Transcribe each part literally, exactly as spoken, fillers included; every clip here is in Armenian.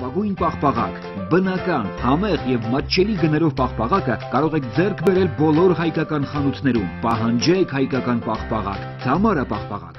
լավագույն պաղպաղակ, բնական, համեղ եւ մատչելի գներով պաղպաղակը կարող եք ձեռք բերել բոլոր հայկական խանութներում։ Պահանջեք հայկական պաղպաղակ, Թամարա պաղպաղակ։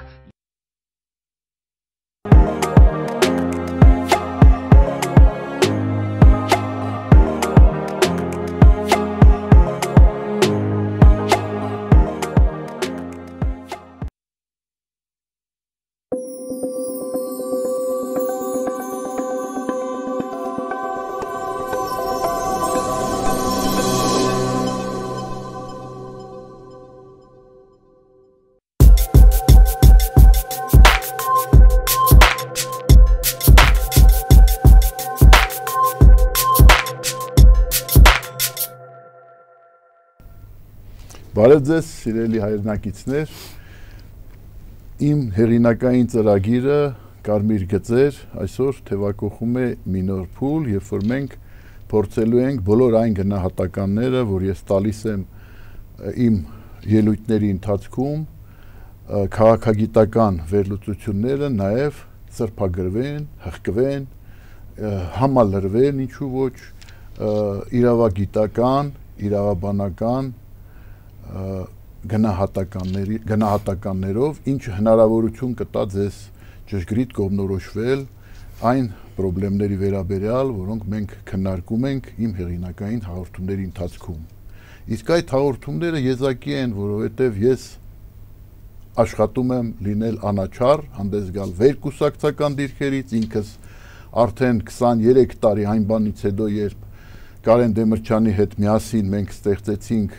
Բարև ձեզ, սիրելի հայրենակիցներ, իմ հեղինակային ծրագիրը Կարմիր գծեր այսօր թևակողում է մի նոր փուլ, երբ որ մենք փորձելու ենք բոլոր այն գնահատականները, որ ես տալիս եմ իմ ելույթների ընթացքում, քաղաքագիտական վերլուծությունները նաև սրբագրվեն, հղկվեն, համալրվեն, ինչու ոչ, իրավագիտական, իրավաբանական գնահատականների, գնահատականներով, ինչը հնարավորություն կտա ձեզ ճշգրիտ կողմնորոշվել այն պրոբլեմների վերաբերյալ, որոնք մենք քննարկում ենք իմ հեղինակային հաղորդումների ընթացքում։ Իսկ այդ հաղորդումները եզակի են, որովհետև ես աշխատում եմ լինել անաչառ, հանդես գալ վերկուսակցական դիրքերից, ինքս արդեն քսաներեք տարի այն բանից հետո, երբ Կարեն Դեմիրճյանի հետ միասին մենք ստեղծեցինք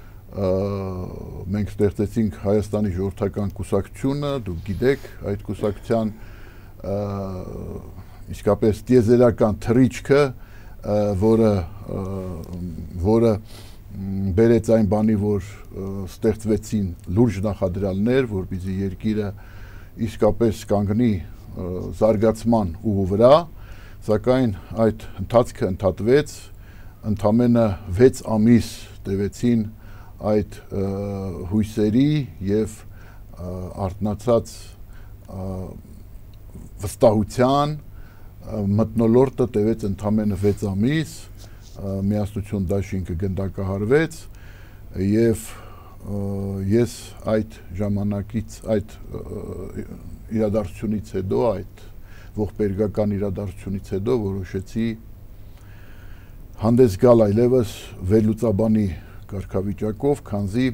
մենք ստեղծեցինք Հայաստանի ժողովրդական կուսակցությունը, դուք գիտեք, այդ կուսակցության իսկապես տիեզերական թռիչքը, որը որը բերեց այն բանի, որ ստեղծվեցին լուրջ նախադրյալներ, որպեսզի երկիրը իսկապես կանգնի զարգացման ուղու վրա, սակայն այդ ընթացքը ընդհատվեց, ընդամենը վեց ամիս տևեցին այդ հույսերի և արթնացած վստահության մթնոլորտը տևեց ընդամենը վեց ամիս, միասնություն դաշինքը գնդակահարվեց և ես այդ ժամանակից, այդ իրադարձությունից հետո, այդ ողբերգական իրադարձությունից հետո որոշեցի հանդես գալ այլևս վերլուծաբանի կարգավիճակով, քանզի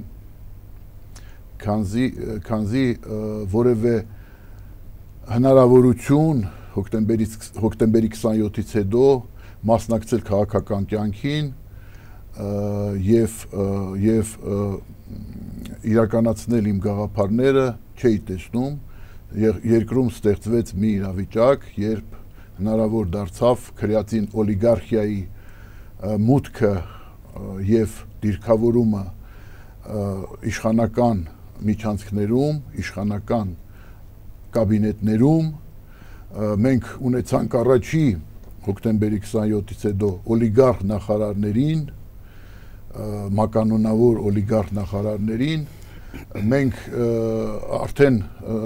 քանզի քանզի որևէ հնարավորություն հոկտեմբերի քսաներկուից հետո մասնակցել քաղաքական կյանքին եւ եւ իրականացնել իմ գաղափարները չէի տեսնում, երկրում ստեղծվեց մի իրավիճակ, երբ հնարավոր դարձավ քրեատին օլիգարխիայի մուտքը եւ դիրքավորումը իշխանական միջանցքներում, իշխանական կաբինետներում, մենք ունեցանք առաջի հոկտեմբերի քսաներկուից հետո օլիգարխ նախարարներին, մականոնավոր օլիգարխ նախարարներին, մենք արդեն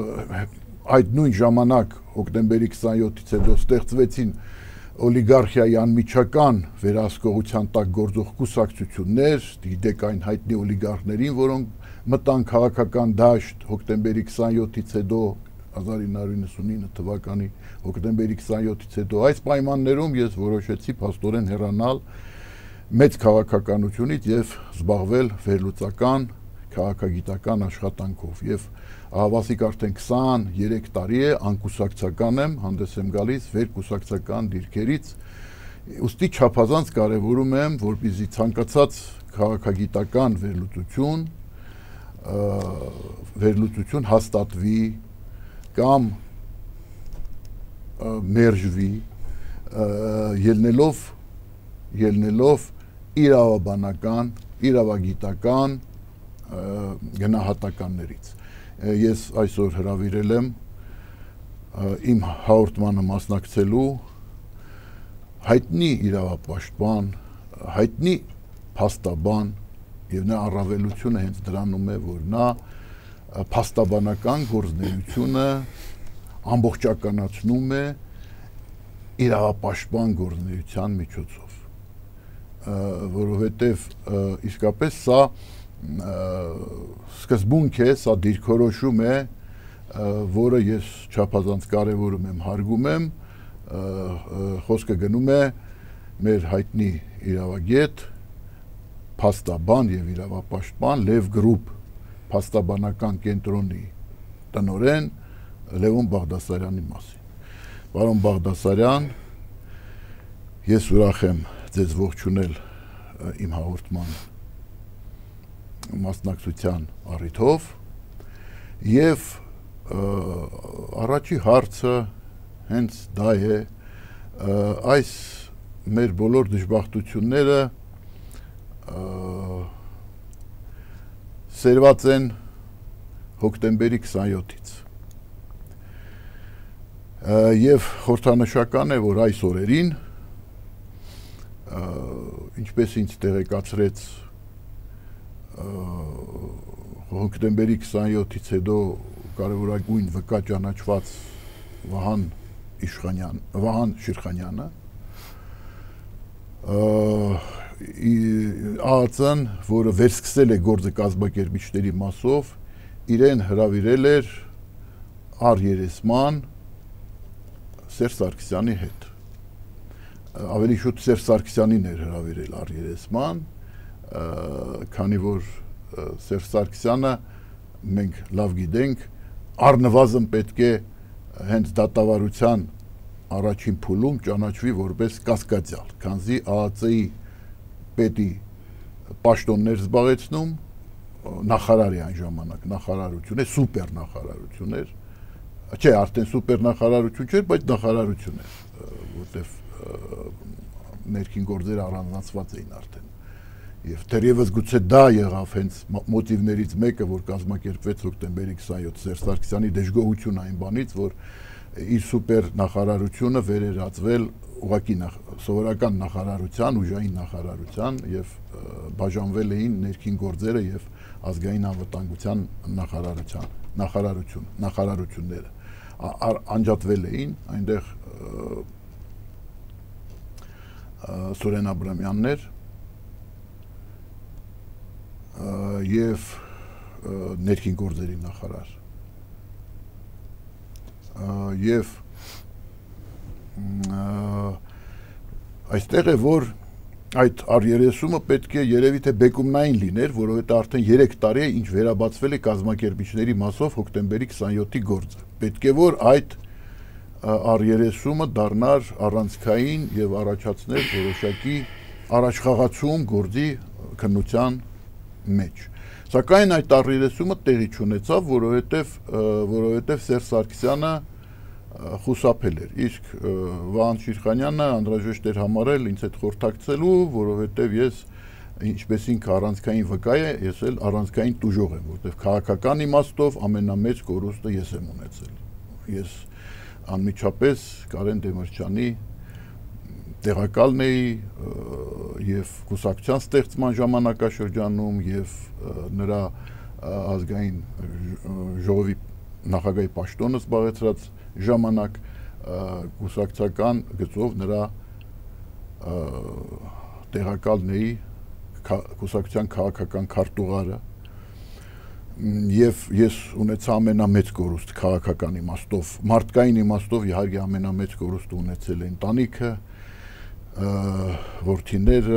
այդ նույն ժամանակ հոկտեմբերի քսաներկուից հետո ստեղծվեցին օլիգարխիայի անմիջական վերահսկողության տակ գործող կուսակցություններ, գիտեք այն հայտնի օլիգարխներին, որոնք մտան քաղաքական դաշտ հոկտեմբերի քսաներկուից հետո, հազար ինը հարյուր իննսունինը թվականի հոկտեմբերի քսաներկուից հետո, այս պայմաններում ես որոշեցի փաստորեն հեռանալ մեծ քաղաքականությունից եւ զբաղվել վերլուծական, քաղաքագիտական աշխատանքով եւ ահավասիկ արդեն քսաներեք տարի է անկուսակցական եմ, հանդես եմ գալիս վերկուսակցական դիրքերից, ուստի չափազանց կարևորում եմ, որպեսզի ցանկացած քաղաքագիտական վերլուծություն, վերլուծություն հաստատվի կամ մերժվի, ելնելով ելնելով իրավաբանական, իրավագիտական գնահատականներից։ Ես այսօր հրավիրել եմ իմ հաղորդմանը մասնակցելու հայտնի իրավապաշտպան, հայտնի փաստաբան եւ նա առավելությունը հենց դրանում է, որ նա փաստաբանական գործունեությունը ամբողջականացնում է իրավապաշտպան գործունեության միջոցով, որովհետև իսկապես սա սկզբունք է, սա դիրքորոշում է, որը ես չափազանց կարևորում եմ, հարգում եմ, խոսքը գնում է մեր հայտնի իրավագետ, փաստաբան եւ իրավապաշտպան Լև Գրուպ փաստաբանական կենտրոնի տնօրեն Լևոն Բաղդասարյանի մասին։ Պարոն Բաղդասարյան, ես ուրախ եմ ձեզ ողջունել իմ հաղորդման մասնակցության առիթով եւ առաջի հարցը հենց դա է, այս մեր բոլոր դժբախտությունները սերված են հոկտեմբերի քսանյոթից եւ խորհրդանշական է, որ այս օրերին, ինչպես ինձ տեղեկացրեց հոկտեմբերի քսանյոթից հետո կարևորագույն վկա ճանաչված Վահան Իշխանյան, Վահան Շիրխանյանը, ԱԱԾ-ն, որը վերսկսել է գործը կազմակերպիչների մասով, իրեն հրավիրել էր առերեսման Սերժ Սարգսյանի հետ։ Ավելի շուտ Սերժ Սարգսյանին էր հրավիրել առերեսման, քանի որ Սերժ Սարգսյանը, մենք լավ գիտենք, առնվազն պետք է հենց դատավարության առաջին փուլում ճանաչվի որպես կասկածյալ, քանզի ԱԱԾ-ի պետի պաշտոններ զբաղեցնում, նախարար է այն ժամանակ, նախարարություն է, սուպեր նախարարություն էր, չէ, արդեն սուպեր նախարարություն չէր, բայց նախարարություն էր, որտեվ ներքին գործերը առանձնացված էին արդեն։ Եվ թերևս գուցե դա եղավ հենց մոտիվներից մեկը, որ կազմակերպվեց հոկտեմբերի քսանյոթ Սերժ Սարգսյանի դժգոհություն այն բանից, որ իր սուպեր նախարարությունը վերերացվել ուղղակի սովորական նախարարության, ուժային նախարարության եւ բաժանվել էին ներքին գործերը եւ ազգային անվտանգության նախարարության, նախարարություն, նախարարությունները անջատվել էին, այնտեղ Սուրեն Աբրամյաններ եւ ներքին գործերի նախարար եւ այստեղ է, որ այդ առերեսումը պետք է երևի թե բեկումնային լիներ, որովհետեւ արդեն երեք տարի է ինչ վերաբացվել է կազմակերպիչների մասով հոկտեմբերի քսանյոթի գործը։ Պետք է որ այդ առերեսումը դառնար առանցքային եւ առաջացներ որոշակի առաջխաղացում գործի քննության մեջ։ Սակայն այդ առերեսումը տեղի չունեցավ, որովհետեւ որովհետեւ Սերժ Սարգսյանը խուսափել էր, իսկ Վահան Շիրխանյանը անհրաժեշտ էր համարել ինձ հետ խորհրդակցելու, որովհետեւ ես ինչպես ինքը առանցքային վկա է, ես էլ առանցքային տուժող եմ, որովհետեւ քաղաքական իմաստով ամենամեծ կորուստը ես եմ ունեցել։ Ես անմիջապես Կարեն Դեմիրճյանի տեղակալն էի եւ կուսակցության ստեղծման ժամանակաշրջանում եւ նրա ազգային ժողովի նախագահի պաշտոնը զբաղեցրած ժամանակ կուսակցական գծով նրա տեղակալն էի, կուսակցության քաղաքական քարտուղարը եւ ես ունեցա ամենամեծ կորուստ քաղաքական իմաստով, մարդկային իմաստով իհարկե ամենամեծ կորուստը ունեցել է ընտանիքը, որդիները,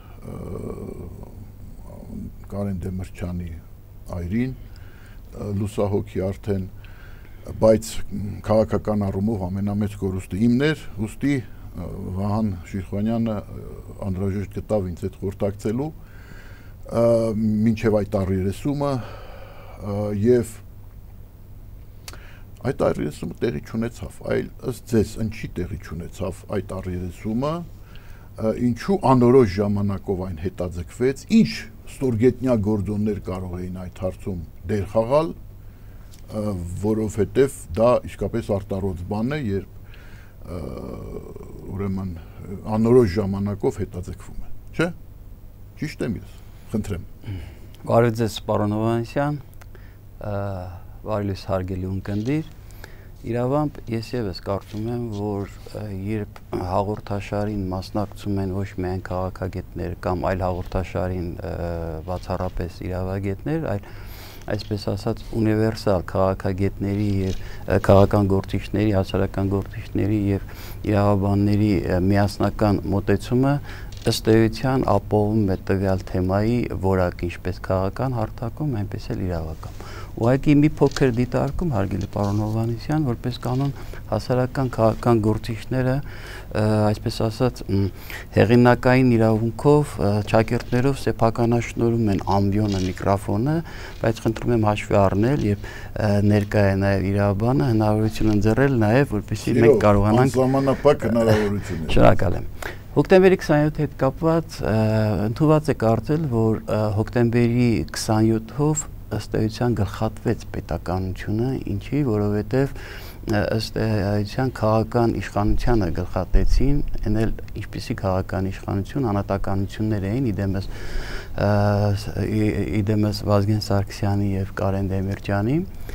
Կարեն Դեմիրճյանի այրին, լուսահոգի արդեն, բայց քաղաքական առումով ամենամեծ կորուստը իմն էր, ուստի Վահան Շիրխանյանը անհրաժեշտ գտավ ինձ հետ խորհրդակցելու մինչև այդ առերեսումը եւ այդ առերեսումը տեղի չունեցավ, այլ ըստ ձեզ ինչի տեղի չունեցավ այդ առերեսումը, ինչու անորոշ ժամանակով այն հետաձգվեց, ինչ ստորգետնյա գործոններ կարող էին այդ հարցում դեր խաղալ, որովհետև դա իսկապես արտառոց բան է, երբ ուրեմն անորոշ ժամանակով հետաձգվում է, չէ՞։ Ճիշտ եմ ես, խնդրեմ։ Բարև ձեզ, պարոն Հովհաննիսյան, բարի լույս հարգելի ունկնդիր։ Իրավամբ ես եւս կարծում եմ, որ երբ հաղորդաշարին մասնակցում են ոչ միայն քաղաքագետներ կամ այլ հաղորդաշարին բացառապես իրավագետներ, այլ այսպես ասած ունիվերսալ քաղաքագետների եւ քաղաքական գործիչների, հասարակական գործիչների եւ իրավաբանների միասնական մոտեցումը ըստ էության ապահովում է տվյալ թեմայի որակը ինչպես քաղաքական հարթակում, այնպես էլ իրավական։ Ուղղակի մի փոքր դիտարկում, հարգելի պարոն Հովհաննիսյան, որպես կանոն հասարակական քաղաքական գործիչները, այսպես ասած, հեղինակային իրավունքով, ճակերտներով սեփականաշնորհում են ամբիոնը, միկրոֆոնը, բայց խնդրում եմ հաշվի առնել եւ ներկա է նաեւ իրավաբանը հնարավորություն ընձեռել նաեւ, որպեսզի մենք կարողանանք ժամանակապակ հնարավորություն։ Շնորհակալ եմ։ Հոկտեմբերի քսաներկու հետ կապված ընդունված է կարծել, որ հոկտեմբերի քսաներկուով ըստ էության գլխատվեց պետականությունը, ինչի, որովհետև ըստ էության քաղաքական իշխանությանը գլխատեցին, այն էլ ինչպիսի քաղաքական իշխանություն, անհատականություններ էին իդեմս իդեմս Վազգեն Սարգսյանի եւ Կարեն Դեմիրճյանի,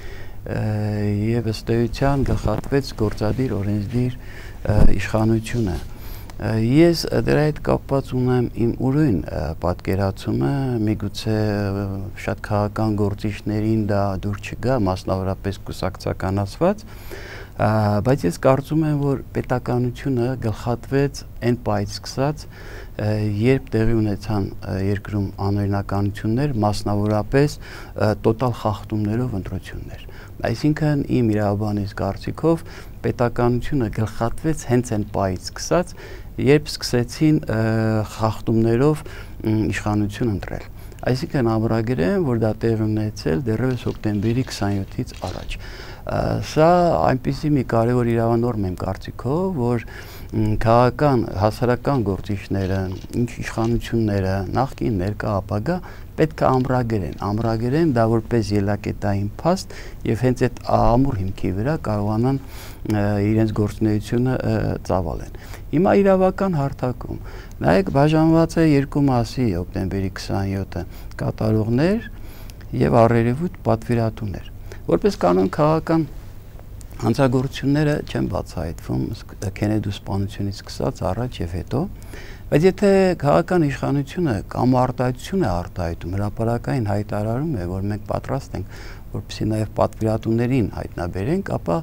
եւ ըստ էության գլխատվեց գործադիր օրենսդիր իշխանությունը։ Ես դրա հետ կապված ունեմ իմ ուրույն պատկերացումը, միգուցե շատ քաղաքական գործիչներին դա դուր չգա, մասնավորապես կուսակցականացված, բայց ես կարծում եմ, որ պետականությունը գլխատվեց այն պահից սկսած, երբ տեղի ունեցան երկրում անօրինականություններ, մասնավորապես տոտալ խախտումներով ընտրություններ։ Այսինքն իմ իրավաբանից կարծիքով պետականությունը գլխատվեց հենց այն պահից սկսած, երբ սկսեցին խախտումներով իշխանություն ընտրել։ Այսինքն ամրագրեմ, որ դա տեղի ունեցել դեռևս հոկտեմբերի քսաներկուից առաջ։ Սա այնպիսի մի կարևոր իրավանորմ եմ կարծիքով, որ քաղաքական հասարակական գործիչները, ինչ իշխանությունները, նախկին ներկա ապագա պետք է ամրագրեն, ամրագրեն դա որպես ելակետային փաստ եւ հենց այդ ամուր հիմքի վրա կարողանան իրենց գործունեությունը ծավալեն։ Հիմա իրավական հարթակում նայեք բաժանված է երկու մասի հոկտեմբերի քսաներկուը կատարողներ եւ առերևույթ պատվիրատուներ։ Որպես կանոն քաղաքական հանցագործությունները չեն բացահայտվում Քենեդու սպանությունից սկսած առաջ եւ հետո, բայց եթե քաղաքական իշխանությունը կամ արտահայտություն է արտահայտում, հրապարակային հայտարարում է, որ մենք պատրաստ ենք, որպեսզի նաեւ պատվիրատուներին հայտնաբերենք, ապա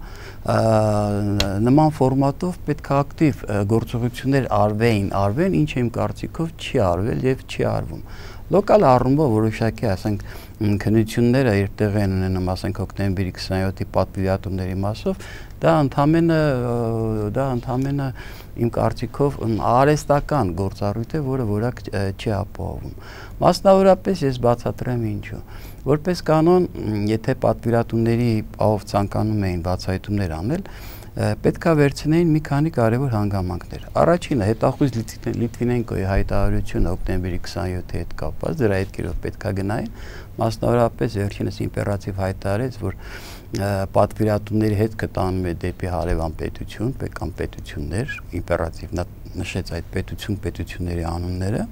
նման ֆորմատով պետք է ակտիվ գործողություններ արվեին, արվեն, ինչը իմ կարծիքով չի արվել եւ չի արվում։ Լոկալ առումով որոշակի, ասենք, քննությունները երբ տեղի են ունենում, ասենք, հոկտեմբերի քսաներկուի պատվիրատուների մասով, դա ընդամենը դա ընդամենը իմ կարծիքով արհեստական գործառույթ է, որը որակ չի ապահովում։ Մասնավորապես ես բացատրեմ ինչու։ Որպես կանոն, եթե պատվիրատուների ով ցանկանում էին բացահայտումներ անել, պետք է վերցնեին մի քանի կարևոր հանգամանքներ։ Առաջինը հետախույզ Լիտվինենկոյի հայտարարությունը հոկտեմբերի քսաներկուի հետ կապված, դրա հետքերով պետք է գնային, մասնավորապես վերջինս իմպերատիվ հայտարարեց, որ պատվիրատուների հետ կտանում է դեպի հարևան պետություն, կամ պետություններ, իմպերատիվ նա նշեց այդ պետություն պետությունների անունները։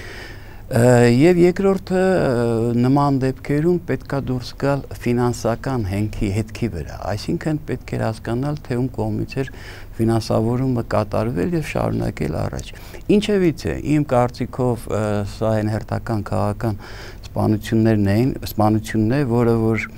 Եվ երկրորդը նման դեպքերում պետք է դուրս գալ ֆինանսական հենքի հետքի վրա, այսինքն պետք է հասկանալ, թե ում կողմից էր ֆինանսավորումը կատարվել եւ շարունակել առաջ։ Ինչևից է, իմ կարծիքով սա այն հերթական քաղաքական սպանություններն էին, սպանությունն է, որը որ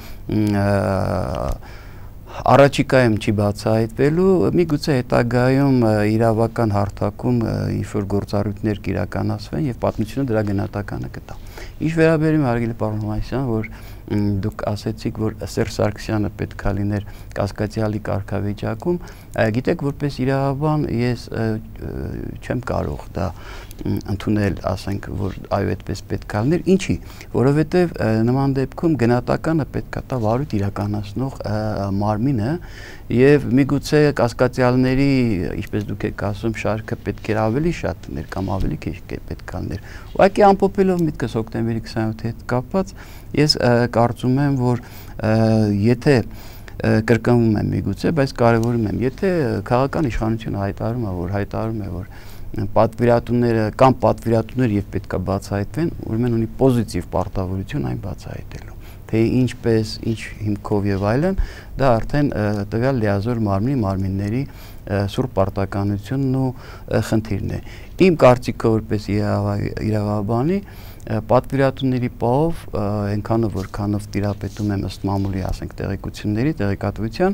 առաջիկայում չի բացահայտվելու, միգուցե հետագայում իրավական հարթակում ինչ-որ գործառույթներ կիրականացվեն եւ պատմությունը դրա գնահատականը կտա։ Ինչ վերաբերում է հարգելի պարոն Հովհաննիսյան, որ դուք ասեցիք, որ Սերժ Սարգսյանը պետք է լիներ կասկածյալի կարգավիճակում, գիտեք, որպես իրավաբան ես չեմ կարող դա ընդունել, ասենք, որ այո, այդպես պետք է լիներ, ինչի, որովհետև նման դեպքում գնահատականը պետք է տա վարույթ իրականացնող մարմինը եւ միգուցե կասկածյալների, ինչպես դուք եք ասում, շարքը պետք է ավելի շատ լիներ կամ ավելի քիչ պետք է լիներ։ Ուղղակի ամփոփելով միտքս հոկտեմբերի քսաներկուի հետ կապված, ես կարծում եմ, որ եթե կրկնվում եմ միգուցե, բայց կարևորում եմ, եթե քաղաքական իշխանությունը հայտարարում է, որ հայտարարում է, որ պատվիրատուները կամ պատվիրատուներ եւ պետք է բացահայտվեն, ուրեմն ունի պոզիտիվ պարտավորություն այն բացահայտելու։ թե ինչպես, ինչ հիմքով եւ այլն, դա արդեն տվյալ լիազոր մարմնի մարմինների սուրբ պարտականությունն ու խնդիրն է։ Իմ կարծիքով որպես իրավաբանի պատվիրատուների պահով այնքանը որքանով տիրապետում եմ ըստ մամուլի, ասենք, տեղեկությունների, տեղեկատվության,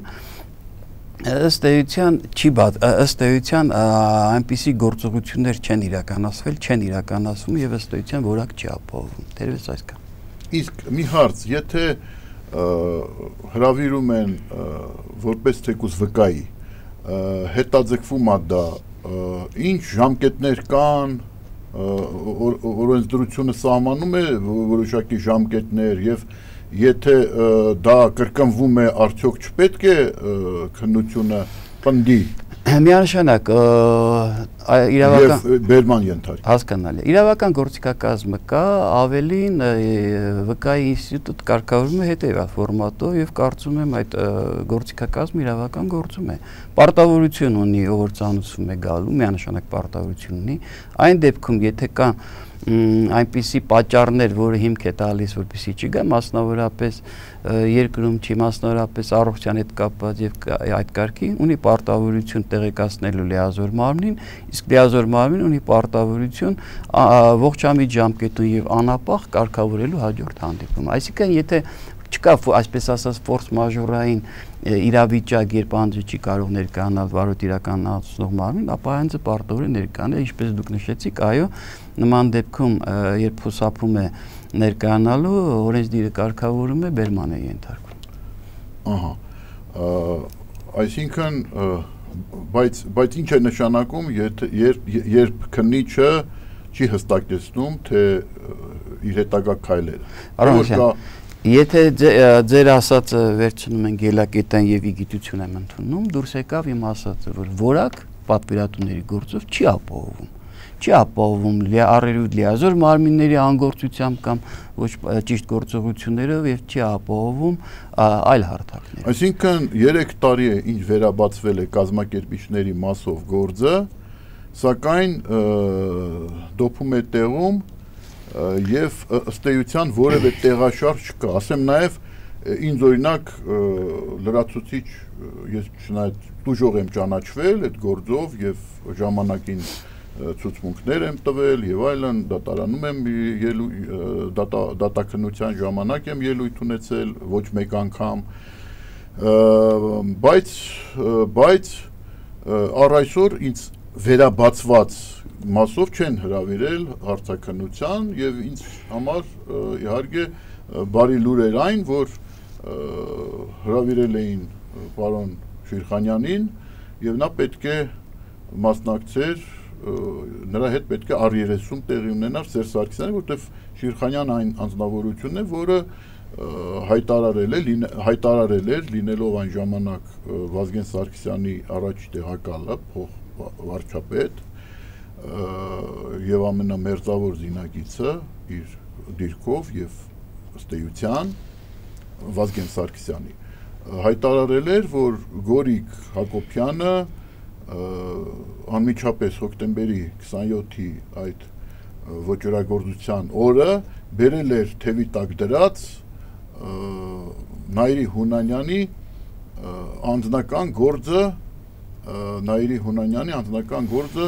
ըստ էության չի բաց, ըստ էության այնպիսի գործողություններ չեն իրականացվել, չեն իրականացվում եւ ըստ էության որակ չի ապահովում։ Դերևս այսքան։ Իսկ մի հարց, եթե հրավիրում են որպես թեկուզ վկայի, հետաձգվում է դա, ինչ ժամկետներ կան, օրենսդրությունը սահմանում է որոշակի ժամկետներ եւ եթե դա կրկնվում է, արդյոք չպետք է քննությունը պնդի։ Միանշանակ իրավական եւ բերման ենթարկի։ Հասկանալի է։ Իրավական գործիքակազմը կա, ավելին վկայի ինստիտուտ կարգավորվում է հետեւյալ ֆորմատով եւ կարծում եմ այդ գործիքակազմը իրավական գործում է։ Պարտավորություն ունի, ով որ ծանուցվում է գալու, միանշանակ պարտավորություն ունի։ Այն դեպքում, եթե կան այնպիսի պատճառներ, որը հիմք է տալիս, որպեսզի չգա, մասնավորապես երկրում չի, մասնավորապես առողջության հետ կապված եւ այդ կարգի ունի պարտավորություն տեղեկացնելու լիազոր մարմնին, իսկ լիազոր մարմինը ունի պարտավորություն ողջամիտ ժամկետում եւ անապահ կարգավորելու հաջորդ հանդիպում։ Այսինքն, եթե չկա, այսպես ասած, ֆորս մաժորային իրավիճակ, երբ անձը չի կարող ներկայանալ վարույթ իրականացնող մարմին, ապա անձը պարտավոր է ներկայանալ, ինչպես դուք նշեցիք, այո, նման դեպքում, երբ խուսափում է ներկայանալու, օրենսդիրը կարգավորում է, բերման է ենթարկվում։ Ահա։ Այսինքն, բայց բայց ինչ է նշանակում, երբ քննիչը չի հստակեցնում, թե իր հետագա քայլերը։ Եթե ձեր ասածը վերցնում են գելակետան եւ իգիտություն եմ ընդունում, դուրս եկավ իմ ասածը, որ որակ պատվիրատուների գործով չի ապահովում։ Չի ապահովում առերուտ լիազոր մարմինների անգործությամբ կամ ոչ ճիշտ գործողություններով եւ չի ապահովում այլ հարթակներ։ Այսինքն երեք տարի է ինչ վերաբացվել է կազմակերպիչների մասով գործը, սակայն դոփում է տեղում եւ ըստ էության որևէ տեղաշարժ չկա։ Ասեմ նաեւ ինձ օրինակ լրացուցիչ, ես չնայած դժոխ եմ ճանաչվել այդ գործով եւ ժամանակին ցուցմունքներ եմ տվել եւ այլն, դատարանում եմ դատաքննության ժամանակ եմ ելույթ ունեցել ոչ մեկ անգամ, բայց բայց առ այսօր ինձ վերաբացված մասով չեն հրավիրել հարցաքննության եւ ինձ համար իհարկե բարի լուր էր այն, որ հրավիրել էին պարոն Շիրխանյանին եւ նա պետք է մասնակցեր, նրա հետ պետք է առ երեսուն տեղի ունենար Սերժ Սարգսյանը, որտեղ Շիրխանյանը այն անձնավորությունն է, որը հայտարարել է հայտարարել էր լինելով այն ժամանակ Վազգեն Սարգսյանի առաջ տեղակալը, փոխվարչապետ եւ ամենամերձավոր զինագիծը իր դիրքով եւ ըստ էության Վազգեն Սարգսյանի հայտարարել էր, որ Գորիկ Հակոբյանը անմիջապես հոկտեմբերի քսանյոթի այդ ոճրագործության օրը բերել էր թևի տակ դրած Նայիրի Հունանյանի անձնական գործը Նայիրի Հունանյանի անձնական գործը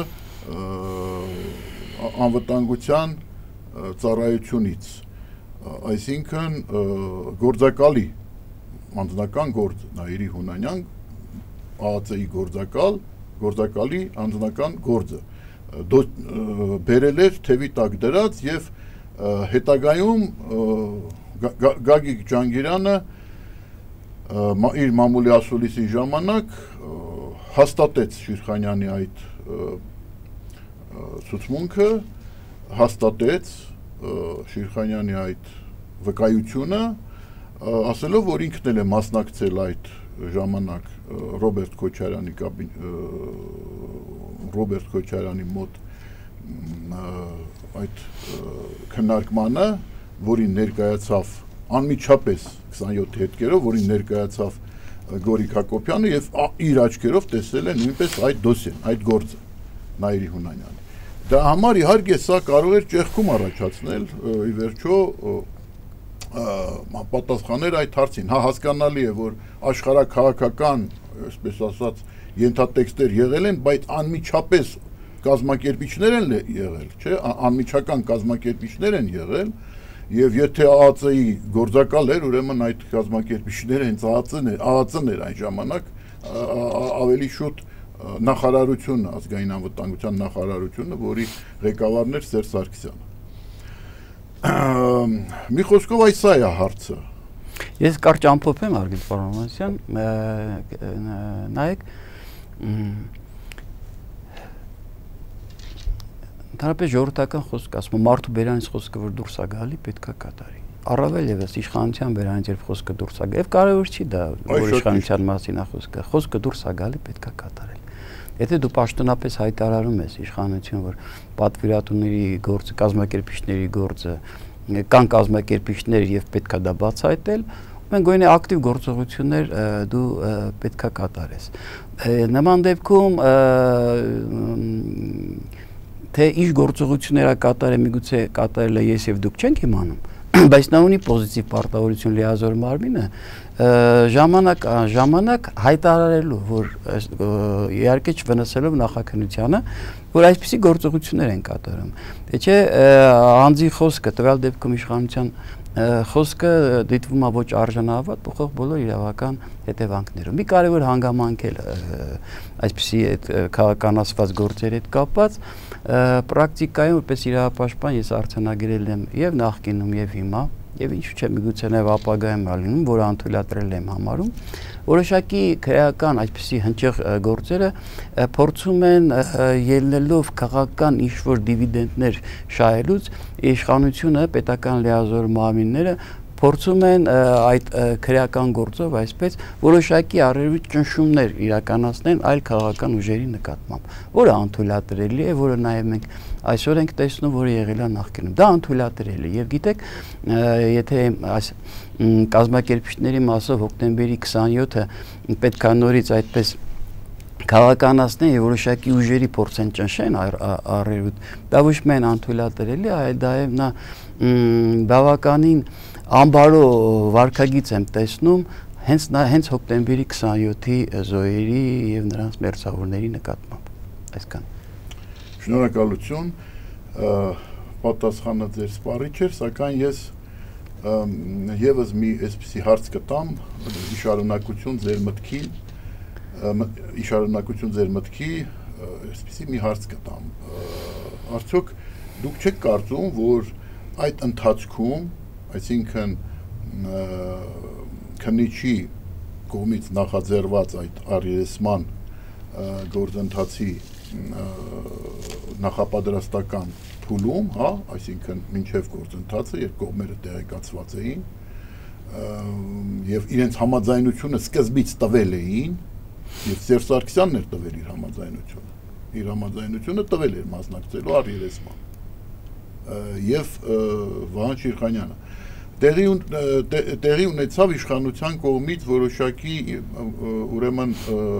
անվտանգության ծառայությունից, այսինքն գործակալի անձնական գործ Նայիրի Հունանյան ԱԱԾ-ի գործակալ, գործակալի անձնական գործը բերել էր թևի տակ դրած եւ հետագայում Գագիկ Ջանգիրյանը իր մամուլի ասուլիսի ժամանակ հաստատեց Շիրխանյանի այդ ցուցմունքը, հաստատեց Շիրխանյանի այդ վկայությունը, ասելով, որ ինքն էլ է մասնակցել այդ ժամանակ Ռոբերտ Քոչարյանի Ռոբերտ Քոչարյանի մոտ այդ քննարկմանը, որին ներկայացավ անմիջապես քսանյոթ հետքերով, որին ներկայացավ Գորիկ Հակոբյանը եւ իր աչքերով տեսել է նույնպես այդ դոսիեն, այդ գործը Նայիրի Հունանյանի։ Դա համար իհարկե սա կարող էր ճեղքում առաջացնել, ի վերջո պատասխաներ այդ հարցին։ Հա, հասկանալի է, որ աշխարհաքաղաքական, այսպես ասած, ենթատեքստեր եղել են, բայց անմիջապես կազմակերպիչներ են եղել, չէ, անմիջական կազմակերպիչներ են եղել, եւ եթե ԱԱԾ-ի գործակալ էր, ուրեմն այդ կազմակերպիչները հենց ԱԱԾ-ն էր, ԱԱԾ-ն էր այն ժամանակ ավելի շուտ նախարարությունը, ազգային անվտանգության նախարարությունը, որի ղեկավարն էր Սերժ Սարգսյանը։ Մի խոսքով այս է հարցը։ Ես կարճ ամփոփեմ, Արգիլ Պարոյանյան, նայեք, Ընդհանրապես ժողովրդական խոսք ասում, մարդու բերանից խոսքը որ դուրս է գալի, պետք է կատարի։ Առավել եւս իշխանության բերանից երբ խոսքը դուրս է գալի, եւ կարևոր չի դա, որ իշխանության մասին է խոսքը, խոսքը դուրս է գալի, պետք է կատարել։ Եթե դու պաշտոնապես հայտարարում ես իշխանություն, որ պատվիրատուների գործը, կազմակերպիչների գործը, կան կազմակերպիչներ եւ պետք է դա բացահայտել, մենք գոնե ակտիվ գործողություններ դու պետք է կատարես։ Նման դեպքում թե ինչ գործողություններ է կատարել, միգուցե կատարել է ես եւ դուք չենք իմանում, բայց նա ունի պոզիտիվ պարտավորություն լիազոր մարմինը ժամանակ ժամանակ հայտարարելու, որ իհարկե չվնասելով նախաքննությանը, որ այսպիսի գործողություններ են կատարում։ Թե չէ անձի խոսքը տվյալ դեպքում իշխանության խոսքը դիտվում է ոչ արժանավատ, փոխող բոլոր իրավական հետևանքներով։ Մի կարևոր հանգամանք էլ այսպիսի քաղաքականացված գործերի հետ կապված պրակտիկայում որպես իրավապաշտպան ես արձանագրել եմ եւ նախկինում եւ հիմա եւ ինչու՞ չէ միգուցե նաեւ ապագայում ալինում, որը անթույլատրել եմ համարում, որոշակի քրեական այսպիսի հնչեղ գործերը փորձում են ելնելով քաղաքական ինչ-որ դիվիդենդներ շահելուց իշխանությունը, պետական լիազոր մարմինները փորձում են այդ քրեական գործով այսպես որոշակի առերևույթ ճնշումներ իրականացնել այլ քաղաքական ուժերի նկատմամբ, որը անթույլատրելի է, որը նաև մենք այսօր ենք տեսնում, որը եղել է նախկինում։ Դա անթույլատրելի է եւ գիտեք, եթե այս կազմակերպիչների մասով հոկտեմբերի քսանյոթը պետք է նորից այդպես քաղաքականացնեն եւ որոշակի ուժերի փորձեն ճնշեն առերևույթ, դա ոչ միայն անթույլատրելի, այլ դա եւ նա բավականին ամբարո վարկագիծ եմ տեսնում հենց հենց հոկտեմբերի քսանյոթի զոհերի եւ նրանց մերձավորների նկատմամբ։ Այսքան։ Շնորհակալություն, պատասխանը ձեր սպառիչ էր, սակայն ես եւս մի այսպիսի հարց կտամ, իշարունակություն ձեր մտքի, իշարունակություն ձեր մտքի, այսպիսի մի հարց կտամ։ Արդյոք դուք չեք կարծում, որ այդ ընթացքում, այսինքն քննիչի կողմից նախաձեռված այդ առերեսման գործընթացի նախապատրաստական փուլում, հա, այսինքն մինչև գործընթացը, երբ կողմերը տեղեկացված էին եւ իրենց համաձայնությունը սկզբից տվել էին, եւ Սերժ Սարգսյանն էր տվել իր համաձայնությունը, իր համաձայնությունը տվել էր մասնակցելու առերեսման եւ Վահան Շիրխանյանը տեղի տեղի ունեցավ իշխանության կողմից որոշակի ուրեմն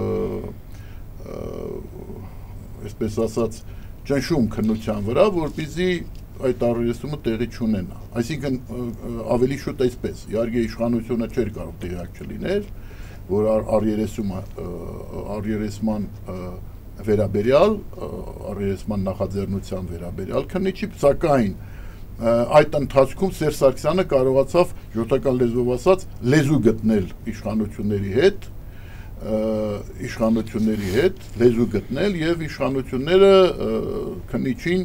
այսպես ասած ճնշում քննության վրա, որպեսզի այդ առերեսումը տեղի չունենա։ Այսինքն ավելի շուտ այսպես, իհարկե իշխանությունը չէր կարող տեղյակ չլիներ, որ առերեսումը առերեսման վերաբերյալ, առերեսման նախաձեռնության վերաբերյալ քննիչի, սակայն այդ ընթացքում Սերժ Սարգսյանը կարողացավ ժողովրդական լեզվով ասած լեզու գտնել իշխանությունների հետ, իշխանությունների հետ լեզու գտնել եւ իշխանությունները քննիչին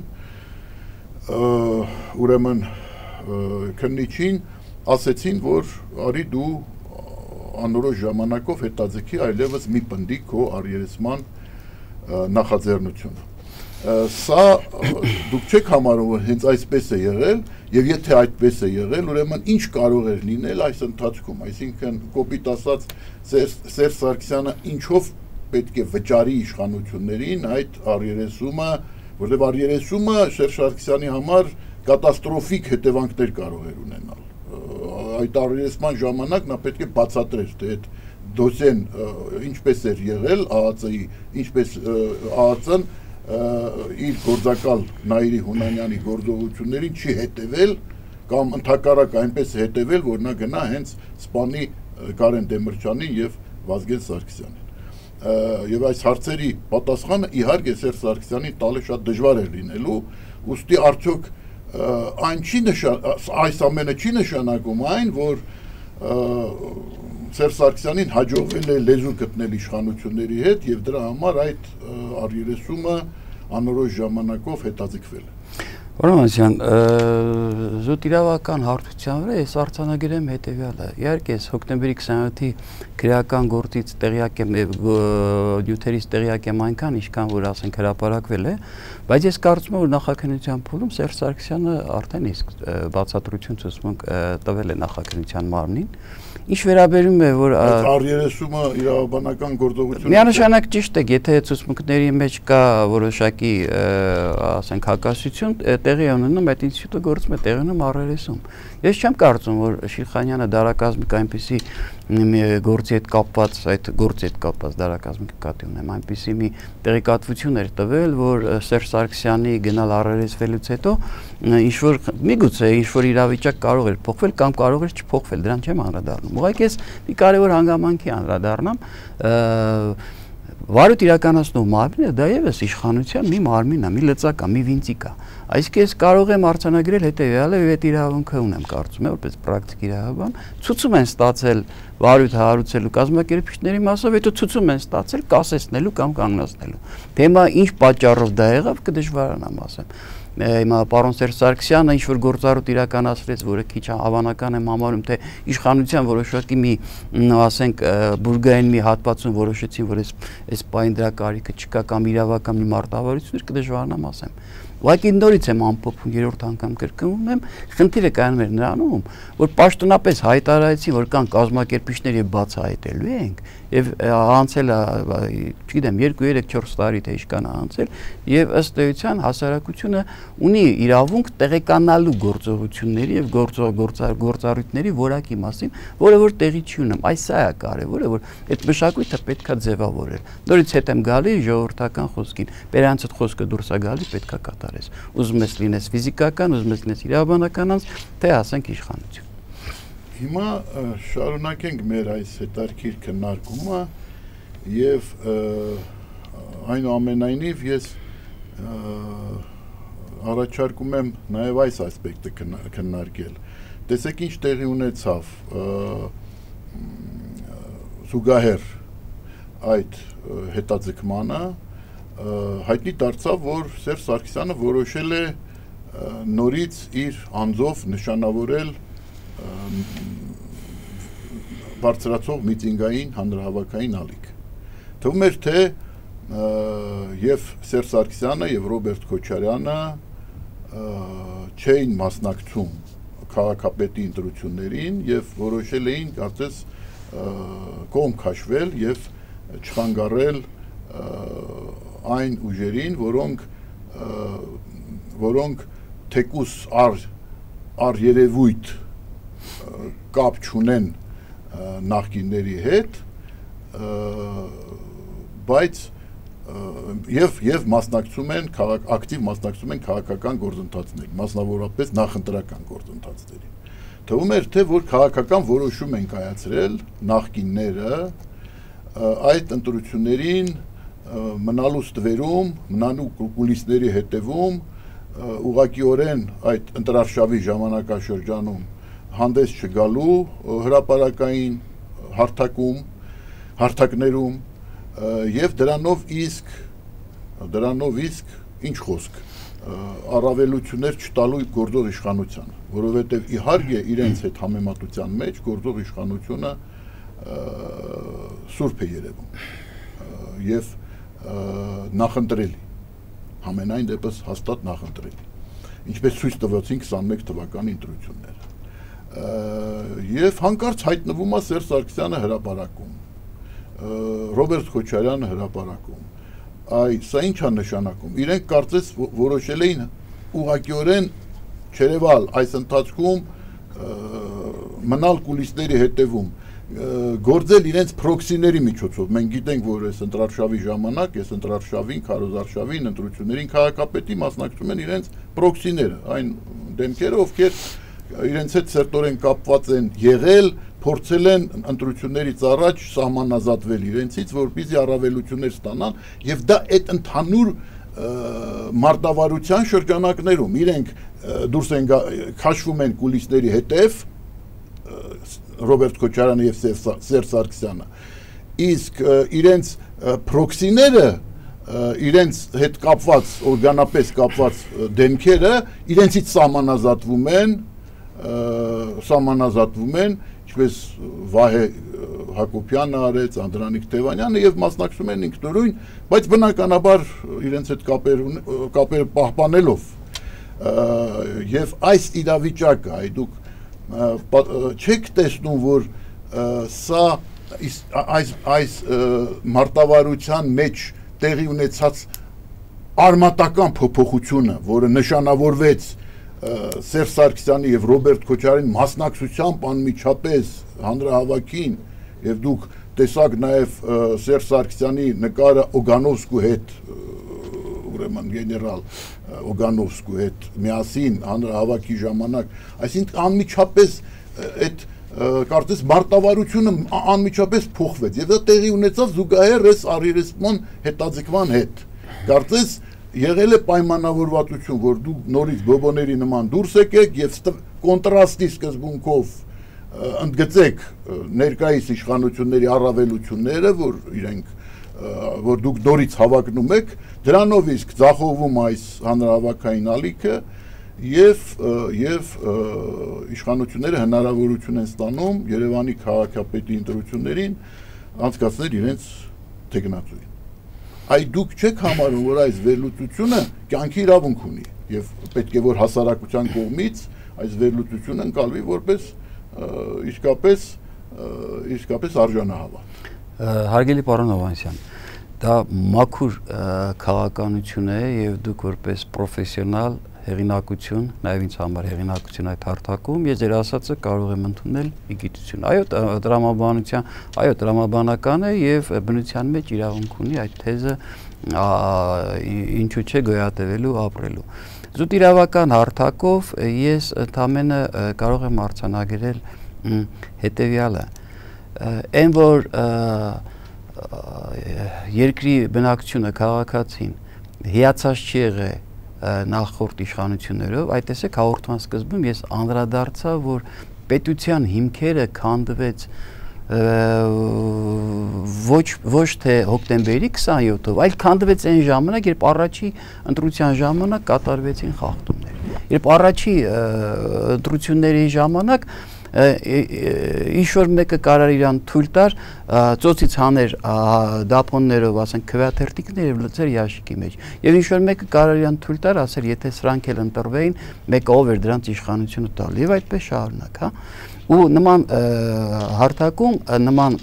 ուրեմն քննիչին ասեցին, որ արի դու անորոշ ժամանակով հետաձգի այլևս մի պնդի քո առերեսման նախաձեռնությունը։ Սա դուք չեք համարում, որ հենց այսպես է եղել, եւ եթե այդպես է եղել, ուրեմն ինչ կարող էր լինել այս ընթացքում, այսինքն կոպիտ ասած Սերժ Սարգսյանը ինչով պետք է վճարի իշխանություններին այդ առերեսումը, որտեղ առերեսումը Սերժ Սարգսյանի համար կատաստրոֆիկ հետևանքներ կարող էր ունենալ։ Այդ առերեսման ժամանակ նա պետք է բացատրեր, թե այդ դոսեն ինչպես էր եղել ԱԱԾ-ի, ինչպես ԱԱԾ-ն իր գործակալ Նաիրի Հունանյանի գործողություններին չի հետևել կամ ընդհակառակ այնպես հետևել, որ նա գնա հենց սպանի Կարեն Դեմիրճյանին եւ Վազգեն Սարգսյանին։ Եվ այս հարցերի պատասխանը իհարկե Սերժ Սարգսյանին տալը շատ դժվար էր լինելու, ուստի արդյոք այն չի նշան, այս ամենը չի նշանակում այն, որ Սերժ Սարգսյանին հաջողվել է լեզու գտնել իշխանությունների հետ եւ դրա համար այդ առերեսումը անորոշ ժամանակով հետաձգվել է։ Պարոն զուտ իրավական հարթության վրա ես արձանագրեմ հետևյալը։ Իհարկե, հոկտեմբերի քսանյոթի քրեական գործից տեղյակ եմ, նյութերից տեղյակ եմ այնքան, ինչքան որ ասենք հրապարակվել է, բայց ես կարծում եմ, որ նախաքննության փուլում Սերժ Սարգսյանը արդեն իսկ բացատրություն ցուցմունք տվել է նախաքննության մարմնին։ Ինչ վերաբերում է, որ առերեսումը իրավաբանական գործողություն է։ Միանշանակ ճիշտ է, եթե ցուցմունքների մեջ կա որոշակի, ասենք, հակասություն, տեղի է ունենում, այդ ինստիտուտը գործում է տեղի ունենում առերեսում։ Ես չեմ կարծում, որ Շիրխանյանը դարակազմիկ այնպիսի գործի հետ կապված, այդ գործի հետ կապված դարակազմիկ կատի ունեմ, այնպիսի մի տեղեկատվություն էր տվել, որ Սերժ Սարգսյանի գնալ առերեսվելուց հետո ինչ-որ միգուցե ինչ-որ իրավիճակ կարող էր փոխվել կամ կարող էր չփոխվել, դրան չեմ անդրադառնում։ Ուղղակի ես մի կարևոր հանգամանքի անդրադառնամ, վարույթ իրականացնող մարմինը դա ևս իշխանության մի մարմին է, մի լծակ է, մի վինտիկ է։ Այսինքն ես կարող եմ արձանագրել հետևյալը եւ այդ իրավունքը ունեմ, կարծում եմ, որպես պրակտիկ իրավաբան, ցուցում են ստացել վարույթ հարուցելու կազմակերպիչների մասով, հետո ցուցում են ստացել կասեցնելու կամ կանգնացնելու։ Թեմա ինչ պատճառով դա եղավ, կդժվարանամ ասեմ։ Հիմա պարոն Սերժ Սարգսյանը ինչ որ գործառույթ իրականացրեց, որը քիչ հավանական եմ համարում, թե իշխանության որոշակի մի, ասենք, բուրգային մի հատվածում որոշեցին, որ այս այս պայն դրա կարիքը չկա կամ իրավական մի մարտավարություն, կդժվարանամ ասեմ։ Ուղղակի նորից եմ ամփոփում, երրորդ անգամ կրկնում եմ, խնդիրը կայանում էր նրանում, որ պաշտոնապես հայտարարեցին, որ կան կազմակերպիչներ եւ բացահայտելու ենք, եւ անցել է, չգիտեմ, երկու, երեք, չորս տարի թե ինչքան է անցել, եւ ըստ էության հասարակությունը ունի իրավունք տեղեկանալու գործողությունների եւ գործառույթների որակի մասին, որը որ տեղի չի ունեմ։ Այս սա է կարեւորը, որ այդ մշակույթը պետքա ձևավորել։ Նորից հետ եմ գալի ժողովրդական խոսքին, բերանցդ խոսքը դուրս է գալի, պետքա կատարես։ Ուզում ես լինես ֆիզիկական, ուզում ես լինես իրավաբանական անձ, թե ասենք իշխանություն։ Հիմա շարունակենք մեր այս հետարքիր քննարկումը եւ այնուամենայնիվ ես առաջարկում եմ նաեւ այս ասպեկտը քննարկել։ Տեսեք ինչ տեղի ունեցավ զուգահեռ այդ հետաձգմանը, հայտնի դարձավ, որ Սերժ Սարգսյանը որոշել է նորից իր անձով նշանավորել բարձրացող միտինգային հանրահավաքային ալիք։ Թվում էր, թե եւ Սերժ Սարգսյանը եւ Ռոբերտ Քոչարյանը չէին մասնակցում քաղաքապետի ընտրություններին եւ որոշել էին կարծես կողմ քաշվել եւ չխանգարել այն ուժերին, որոնք որոնք թեկուս ար առերևույթ կապ չունեն նախկինների հետ, բայց եւ եւ մասնակցում են ակտիվ մասնակցում են քաղաքական գործընթացների, մասնավորապես նախընտրական գործընթացների։ Թվում էր, թե որ քաղաքական որոշում են կայացրել նախկինները այդ ընտրություններին մնալու ստվերում, մնալու կուլիսների հետևում, ուղղակիորեն այդ ընտրարշավի ժամանակաշրջանում հանդես չգալու հրապարակային հարթակում, հարթակներում եւ դրանով իսկ դրանով իսկ ինչ խոսք առավելություններ չտալու գործող իշխանությանը, որովհետեւ իհարկե իրենց հետ համեմատության մեջ գործող իշխանությունը սուրբ է երևում եւ նախընտրելի, համենայն դեպս հաստատ նախընտրելի, ինչպես ցույց տվեցին քսանմեկ թվականի ընտրությունները։ Եվ հանկարծ հայտնվում է Սերժ Սարգսյանը հրապարակում, Ռոբերտ Քոչարյանը հրապարակում։ Այ սա ինչ է նշանակում։ Իրենք կարծես որոշել էին ուղղակիորեն չերևալ այս ընթացքում մնալ կուլիսների հետևում, գործել իրենց պրոքսիների միջոցով։ Մենք գիտենք, որ այս ընտրարշավի ժամանակ, այս ընտրարշավին, քարոզարշավին, ընտրություններին քաղաքապետի մասնակցում են իրենց պրոքսիները, այն դեմքերը, ովքեր իրենց հետ սերտորեն կապված են եղել, փորձել են ընտրություններից առաջ սահմանազատվել իրենցից, որպեսզի առավելություններ ստանան, եւ դա այդ ընդհանուր մարտավարության շրջանակներում իրենք դուրս են քաշվում են կուլիսների հետև Ռոբերտ Քոչարյանը եւ Սերժ Սարգսյանը, իսկ իրենց պրոքսիները իրենց հետ կապված, օրգանապես կապված դեմքերը իրենցից սահմանազատվում են, սահմանազատվում են, ինչպես Վահե Հակոբյանը արեց, Անդրանիկ Թևանյանը եւ մասնակցում են ինքնուրույն, բայց բնականաբար իրենց հետ կապեր կապերը պահպանելով եւ այս իրավիճակը այ դուք չեք տեսնում, որ սա այս այս մարտավարության մեջ տեղի ունեցած արմատական փոփոխությունը, որը նշանավորվեց Սերժ Սարգսյանի եւ Ռոբերտ Քոչարյանի մասնակցությամբ անմիջապես հանրահավաքին, եւ դուք տեսաք նաեւ Սերժ Սարգսյանի նկարը Օգանովսկու հետ, ուրեմն գեներալ Օգանովսկու հետ միասին հանրահավաքի ժամանակ, այսինքն անմիջապես այդ կարծես մարտավարությունը անմիջապես փոխվեց եւ դա տեղի ունեցավ զուգահեռ այս առերեսման հետաձգման հետ, կարծես եղել է պայմանավորվածություն, որ դուք նորից բոբոների նման դուրս եկեք եւ կոնտրաստի սկզբունքով ընդգծեք ներկայիս իշխանությունների առավելությունները, որ իրենք որ դուք նորից հավակնում եք, դրանով իսկ ձախողվում այս հանրահավաքային ալիքը եւ եւ իշխանությունները հնարավորություն են ստանում Երևանի քաղաքապետի ընտրություններին անցկացնել իրենց տեխնացուին։ Այ դուք չեք համարում, որ այս վերլուծությունը կյանքի իրավունք ունի եւ պետք է որ հասարակության կողմից այս վերլուծությունը ընկալվի որպես իսկապես իսկապես արժանահավատ։ Հարգելի պարոն Հովհաննիսյան, դա մաքուր քաղաքականություն է եւ դուք որպես պրոֆեսիոնալ հեղինակություն, նաև ինձ համար հեղինակություն այդ հարթակում, ես ձեր ասածը կարող եմ ընդունել ի գիտություն։ Այո, տրամաբանության, այո, տրամաբանական է եւ բնության մեջ իրավունք ունի այդ թեզը ինչու՞ չէ գոյատևելու, ապրելու։ Զուտ իրավական հարթակով ես ընդամենը կարող եմ արձանագրել հետեւյալը։ Այն որ երկրի բնակչությունը քաղաքացին հիացած չի եղել նախորդ իշխանություններով, այդ տեսեք հաղորդման սկզբում ես անդրադարձա, որ պետության հիմքերը քանդվեց ոչ ոչ թե հոկտեմբերի քսանյոթով, այլ քանդվեց այն ժամանակ, երբ առաջի ընտրության ժամանակ կատարվեցին խախտումներ։ Երբ առաջի ընտրությունների ժամանակ ինչ-որ մեկը կարար իրան թույլ տար ծոցից հաներ դափոններով, ասենք քվեաթերթիկներ եւ լցեր ящիկի մեջ։ Եվ ինչ-որ մեկը կարար իրան թույլ տար, ասեր, եթե սրանք էլ ընտրվեին, մեկը ով էր դրանց իշխանությունը տալ։ Եվ այդպես շարունակ, հա։ Ու նման հարթակում, նման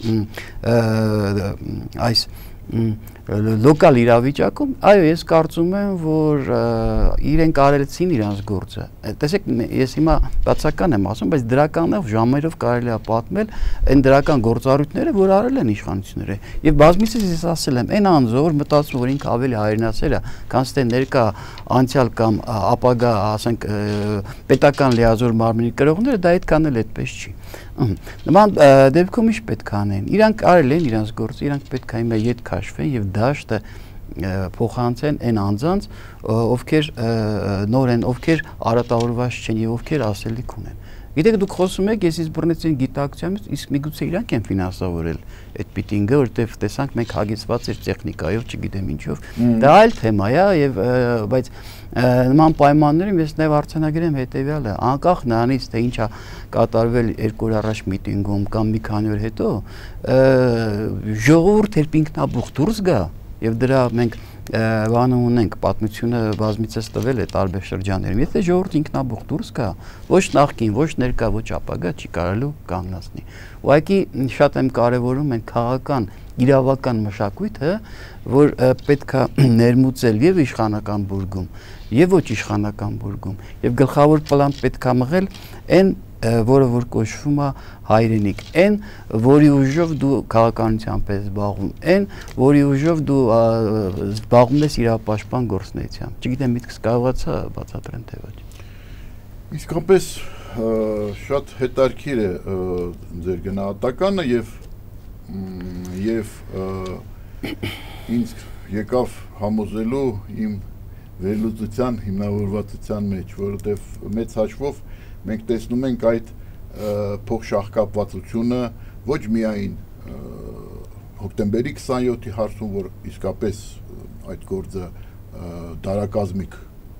այս լոկալ իրավիճակում, այո, ես կարծում եմ, որ իրենք արեցին իրանց գործը։ Տեսեք, ես հիմա բացական եմ ասում, բայց դրականով ժամերով կարելի է պատմել այն դրական գործառույթները, որ արել են իշխանությունները։ Եվ բազմիցս ես ասել եմ, այն անձը, որ մտածում որ ինքը ավելի հայրենասեր է, քան թե ներկա անցյալ կամ ապագա, ասենք, պետական լիազոր մարմնի կրողները, դա այդքան էլ այդպես չի։ Նման դեպքում ինչ պետք է անեն։ Իրանք արել են իրանց գործը, իրանք պետք է հիմա ետ քաշվեն եւ դաշտը փոխանցեն այն անձանց, ովքեր նոր են, ովքեր արատավորված չեն եւ ովքեր ասելիք ունեն։ Գիտեք, դուք խոսում եք, ես իսկ բռնեցին գիտակցությամբ, իսկ միգուցե իրանք են ֆինանսավորել այդ միտինգը, որտեղ տեսանք մենք հագեցված էր տեխնիկայով, չգիտեմ ինչով։ Դա այլ թեմա է եւ բայց նման պայմաններում ես նաև արձանագրեմ հետեւյալը, անկախ նրանից թե ինչ է կատարվել երկու օր առաջ միտինգում կամ մի քանի օր հետո, ժողովուրդ երբ ինքնաբուխ դուրս գա եւ դրա մենք բանում ունենք պատմությունը բազմիցս տվել է տարբեր շրջաններում։ Եթե ժողովուրդ ինքնաբուխ դուրս գա, ոչ նախկին, ոչ ներկա, ոչ ապագա չի կարելու կանգնացնի։ Ուղղակի շատ եմ կարևորում այն քաղաքական իրավական մշակույթը, որ պետք է ներմուծել եւ իշխանական բուրգում, եւ ոչ իշխանական բուրգում, եւ գլխավոր պլան պետք է մղել այն որը որ կոչվում է հայրենիք, այն որի ուժով դու քաղաքականությամբ ես զբաղվում, այն որի ուժով դու զբաղվում ես իրավապաշտպան գործունեությամբ։ Չգիտեմ, միտքս կարողացա բացատրեմ թե ոչ։ Իսկապես շատ հետաքրքիր է ձեր գնահատականը եւ եւ ինձ եկավ համոզելու իմ վերլուծության հիմնավորվածության մեջ, որովհետեւ մեծ հաշվով մենք տեսնում ենք այդ փոխշահկապվածությունը ոչ միայն հոկտեմբերի քսաներորդ հարցում, որ իսկապես այդ գործը դարակազմիկ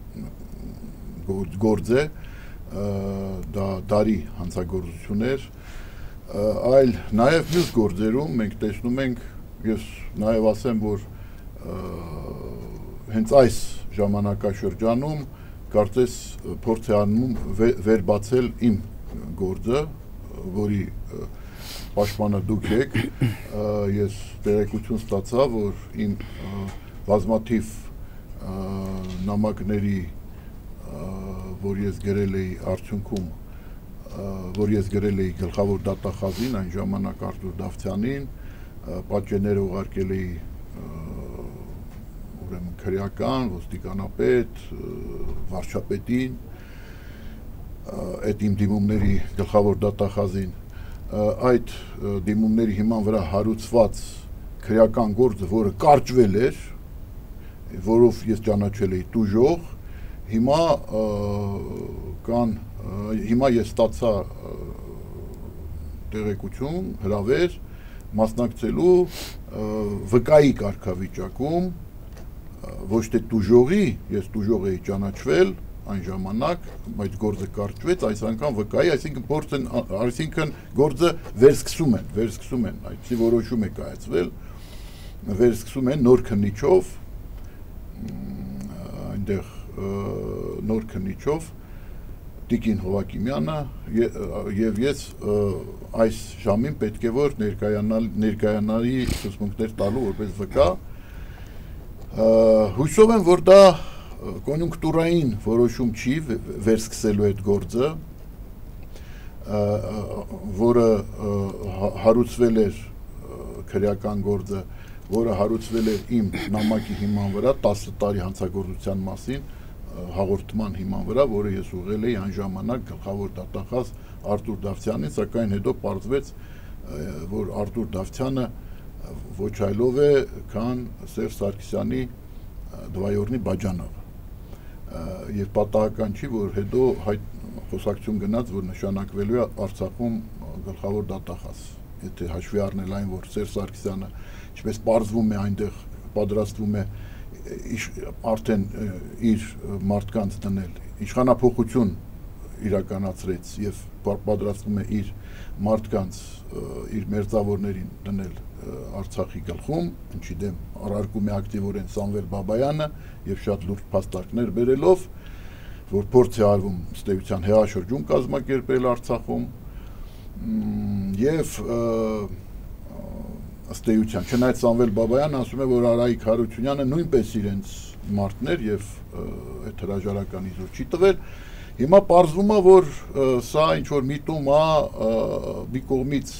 գործ է, դա դարի հանցագործություն էր, այլ նաև մյուս գործերում մենք տեսնում ենք, ես նաև ասեմ, որ հենց այս ժամանակաշրջանում կարծես փորձ է անում վերբացել իմ գործը, որի պաշտպանը դուք եք, ես տեղեկություն ստացա, որ իմ բազմաթիվ նամակների, որ ես գրել էի արդյունքում, որ ես գրել էի գլխավոր դատախազին, այն ժամանակ Արտուր Դավթյանին, պատճենները ուղարկել էի ուրեմն քրեական, ոստիկանապետ, վարչապետին, այդ իմ դիմումների գլխավոր դատախազին, այդ դիմումների հիման վրա հարուցված քրեական գործը, որը կարճվել էր, որով ես ճանաչել էի տուժող, հիմա կան, հիմա ես ստացա տեղեկություն, հրավեր, մասնակցելու վկայի կարգավիճակում, ոչ թե տուժողի, ես տուժող էի ճանաչվել, այն ժամանակ, այդ գործը կարճվեց, այս անգամ վկայի, այսինքն փորձ են, այսինքն գործը վերսկսում են, վերսկսում են, այսի որոշում է կայացվել, վերսկսում են նոր քննիչով, այնտեղ նոր քննիչով, Տիկին Հովակիմյանը եւ ես այս ժամին պետք է որ ներկայանալի ցուցմունքներ տալու որպես վկա, հույսով եմ, որ դա կոնյունկտուրային որոշում չի վերսկսելու այդ գործը, որը հարուցվել էր քրեական գործը, որը հարուցվել էր իմ նամակի հիման վրա տասը տարի հանցագործության մասին հաղորդման հիման վրա, որը ես ուղղել էի այն ժամանակ գլխավոր դատախազ Արտուր Դավթյանին, սակայն հետո պարզվեց, որ Արտուր Դավթյանը ոչ այլով է, քան Սերժ Սարգսյանի դվայորնի բաժանավը։ Եվ պատահական չի, որ հետո խոսակցություն գնաց, որ նշանակվելու է Արցախում գլխավոր դատախազ, եթե հաշվի առնել այն, որ Սերժ Սարգսյանը, ինչպես պարզվում է, այնտեղ պատրաստվում է արդեն իր մարդկանց դնել, իշխանափոխություն իրականացրեց և պատրաստվում է իր մարդկանց, իր մերձավորներին դնել Արցախի գլխում, ինչի դեմ առարկում է ակտիվորեն Սամվել Բաբայանը և շատ լուրջ փաստարկներ բերելով, որ փորձ է արվում ըստ էության հեղաշրջում կազմակերպել Արցախում և ըստ էության, չնայած Սամվել Բաբայանը ասում է, որ Արայիկ Հարությունյանը նույնպես իրենց մարդներ և այդ հրաժարական իզուր չի տվել, հիմա պարզվում է, որ սա ինչ-որ միտում է, մի կողմից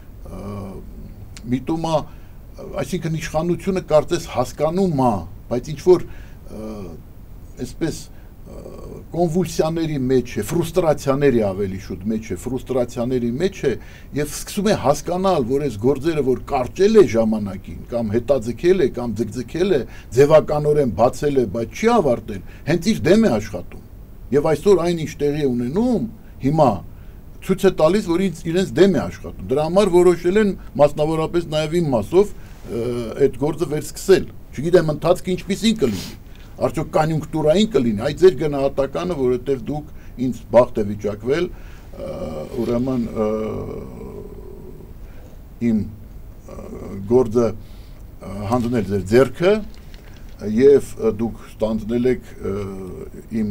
միտում է, այսինքն իշխանությունը կարծես հասկանում է, բայց ինչ-որ այսպես կոնվուլսիաների մեջ է, ֆրուստրացիաների ավելի շուտ մեջ է, ֆրուստրացիաների մեջ է և սկսում է հասկանալ, որ այս գործերը, որ կարճել է ժամանակին, կամ հետաձգել է, կամ ձգձգել է, ձևականորեն բացել է, բայց չի ավարտել, հենց իր դեմ է աշխատում։ Եվ այսօր այն ինչ տեղի է ունենում, հիմա ցույց է տալիս, որ իրենց դեմ է աշխատում։ Դրա համար որոշել են մասնավորապես նաև իմ մասով այդ գործը վերսկսել։ Չգիտեմ ընթացքը ինչպիսին կլինի, արդյոք կոնյունկտուրային կլինի, այդ ձեր գնահատականը, որովհետև դուք ինձ բախտ է վիճակվել, ուրեմն իմ գործը հանձնել ձեր ձեռքը և դուք ստանձնել եք իմ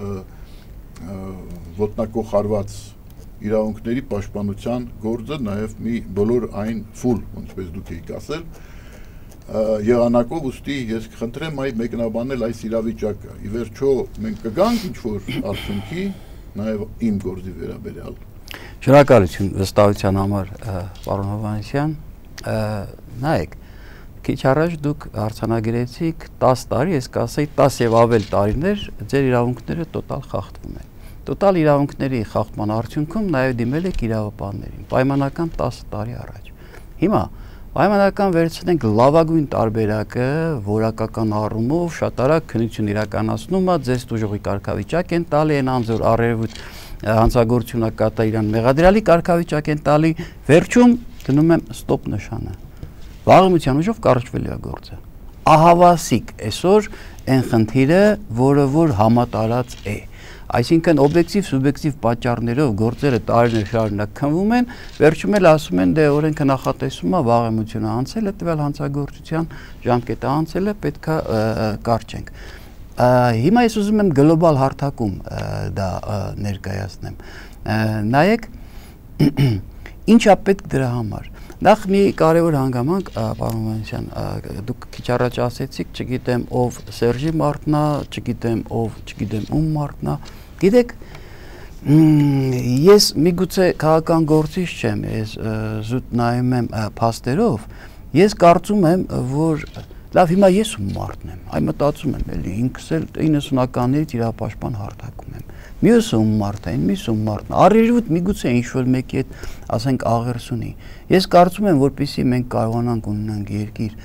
ոտնակոխարված իրավունքների պաշտպանության գործը, նաև մի բոլոր այն ֆուլ, ինչպես դուք եք ասել, եղանակով ուստի ես կխնդրեմ այդ մեկնաբանել այս իրավիճակը։ Ի վերջո մենք կգանք ինչ-որ արդյունքի, նաև իմ գործի վերաբերյալ։ Շնորհակալություն վստահության համար, պարոն Հովհաննիսյան, նայեք, քիչ առաջ դուք արձանագրեցիք տասը տարի, ես կասեի տասը եւ ավել տարիներ ձեր իրավունքները տոտալ խախտվում են։ տոտալ իրավունքների խախտման արդյունքում նաև դիմել եք իրավապահներին, պայմանական տասը տարի առաջ։ Հիմա պայմանական վերցնենք լավագույն տարբերակը, որակական առումով շատ արագ քննություն իրականացնում է, ձեզ տուժողի կարգավիճակ են տալի, այն անձոր առերևույթ հանցագործությունը կատա իրան մեղադրյալի կարգավիճակ են տալի, վերջում դնում եմ ստոպ նշանը։ Վաղեմության ուժով կառաջվելու է գործը։ Ահավասիկ այսօր այն խնդիրը, որը որ համատարած է։ Այսինքն օբյեկտիվ սուբյեկտիվ պատճառներով գործերը տարիներ շարունակ քննվում են, վերջում էլ ասում են դե օրենքը նախատեսում է վաղեմությունը անցել է, տվյալ հանցագործության ժամկետը անցել է, պետքա կարճենք։ Հիմա ես ուզում եմ գլոբալ հարթակում դա ներկայացնեմ։ Նայեք, ինչա պետք դրա համար։ Նախ մի կարևոր հանգամանք, պարոն Մանուկյան, դուք քիչ առաջ ասեցիք, չգիտեմ ով Սերժի մարդն է, չգիտեմ ով, չգիտեմ ում մարդն է։ Գիտեք, ես միգուցե քաղաքական գործիչ չեմ, ես զուտ նայում եմ փաստերով, ես կարծում եմ, որ լավ հիմա ես ում մարդն եմ, այ մտածում եմ, էլի ինքս էլ իննսունականներից իրավապաշտպան հարթակում եմ։ Մյուսը ում մարդն է, մյուսը ում մարդն է։ Առերևույթ միգուցե ինչ-որ մեկի հետ, ասենք, աղերս ունի։ Ես կարծում եմ, որպեսզի մենք կարողանանք ունենանք երկիր,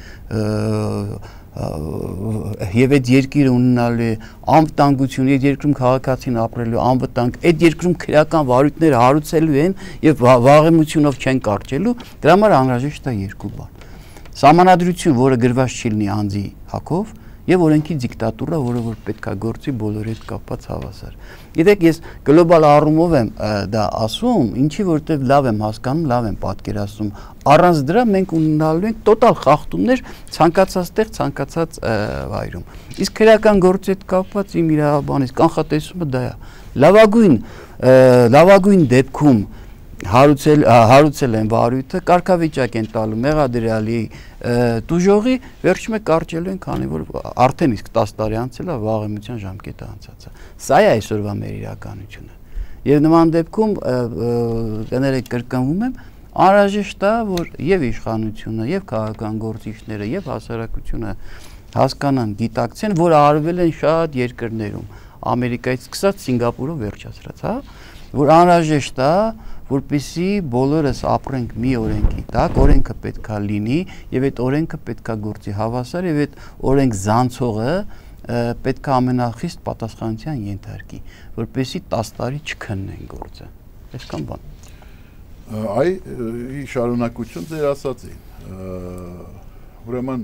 եւ այդ երկիրը ունենալու է անվտանգություն, այդ երկրում քաղաքացին ապրելու անվտանգ, այդ երկրում քրեական վարույթները հարուցելու են եւ վաղեմությունով չեն կարճելու, դրա համար անհրաժեշտ է երկու բան։ Սահմանադրություն, որը գրված չի լինի անձի հակով, եւ օրենքի դիկտատուրա, որը որ պետքա գործի բոլորի հետ կապված հավասար։ Գիտեք, ես գլոբալ առումով եմ դա ասում, ինչի որտեվ լավ եմ հասկանում, լավ եմ պատկերացնում։ Առանց դրա մենք ունենալու ենք տոտալ խախտումներ ցանկացած տեղ, ցանկացած վայրում։ Իսկ քրեական գործի հետ կապված իմ իրավաբանից կանխատեսումը դա է։ Լավագույն լավագույն դեպքում հարուցել հարուցել են վարույթը, կարգավիճակ են տալու մեղադրյալի տուժողի, վերջում է կարճելու են, քանի որ արդեն իսկ տասը տարի անցել է, վաղեմության ժամկետը անցած է։ Սա է այսօրվա մեր իրականությունը։ Եվ նման դեպքում կներեք կրկնվում եմ, անհրաժեշտ է, որ եւ իշխանությունը, եւ քաղաքական գործիչները, եւ հասարակությունը հասկանան, գիտակցեն, որ արվել են շատ երկրներում, Ամերիկայից սկսած Սինգապուրով վերջացրած, հա, որ անհրաժեշտ է, որպեսզի բոլորս ապրենք մի օրենքի տակ, օրենքը պետքա լինի եւ այդ օրենքը պետքա գործի հավասար եւ այդ օրենք զանցողը պետքա ամենախիստ պատասխանատվության ենթարկի, որպեսզի տասը տարի չքննեն գործը։ Այսքան բան։ Այ շարունակություն ձեր ասածին։ Ուրեմն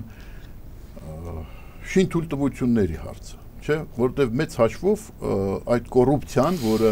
շինթույլտվությունների հարցը, չէ, որտեղ մեծ հաշվով այդ կոռուպցիան, որը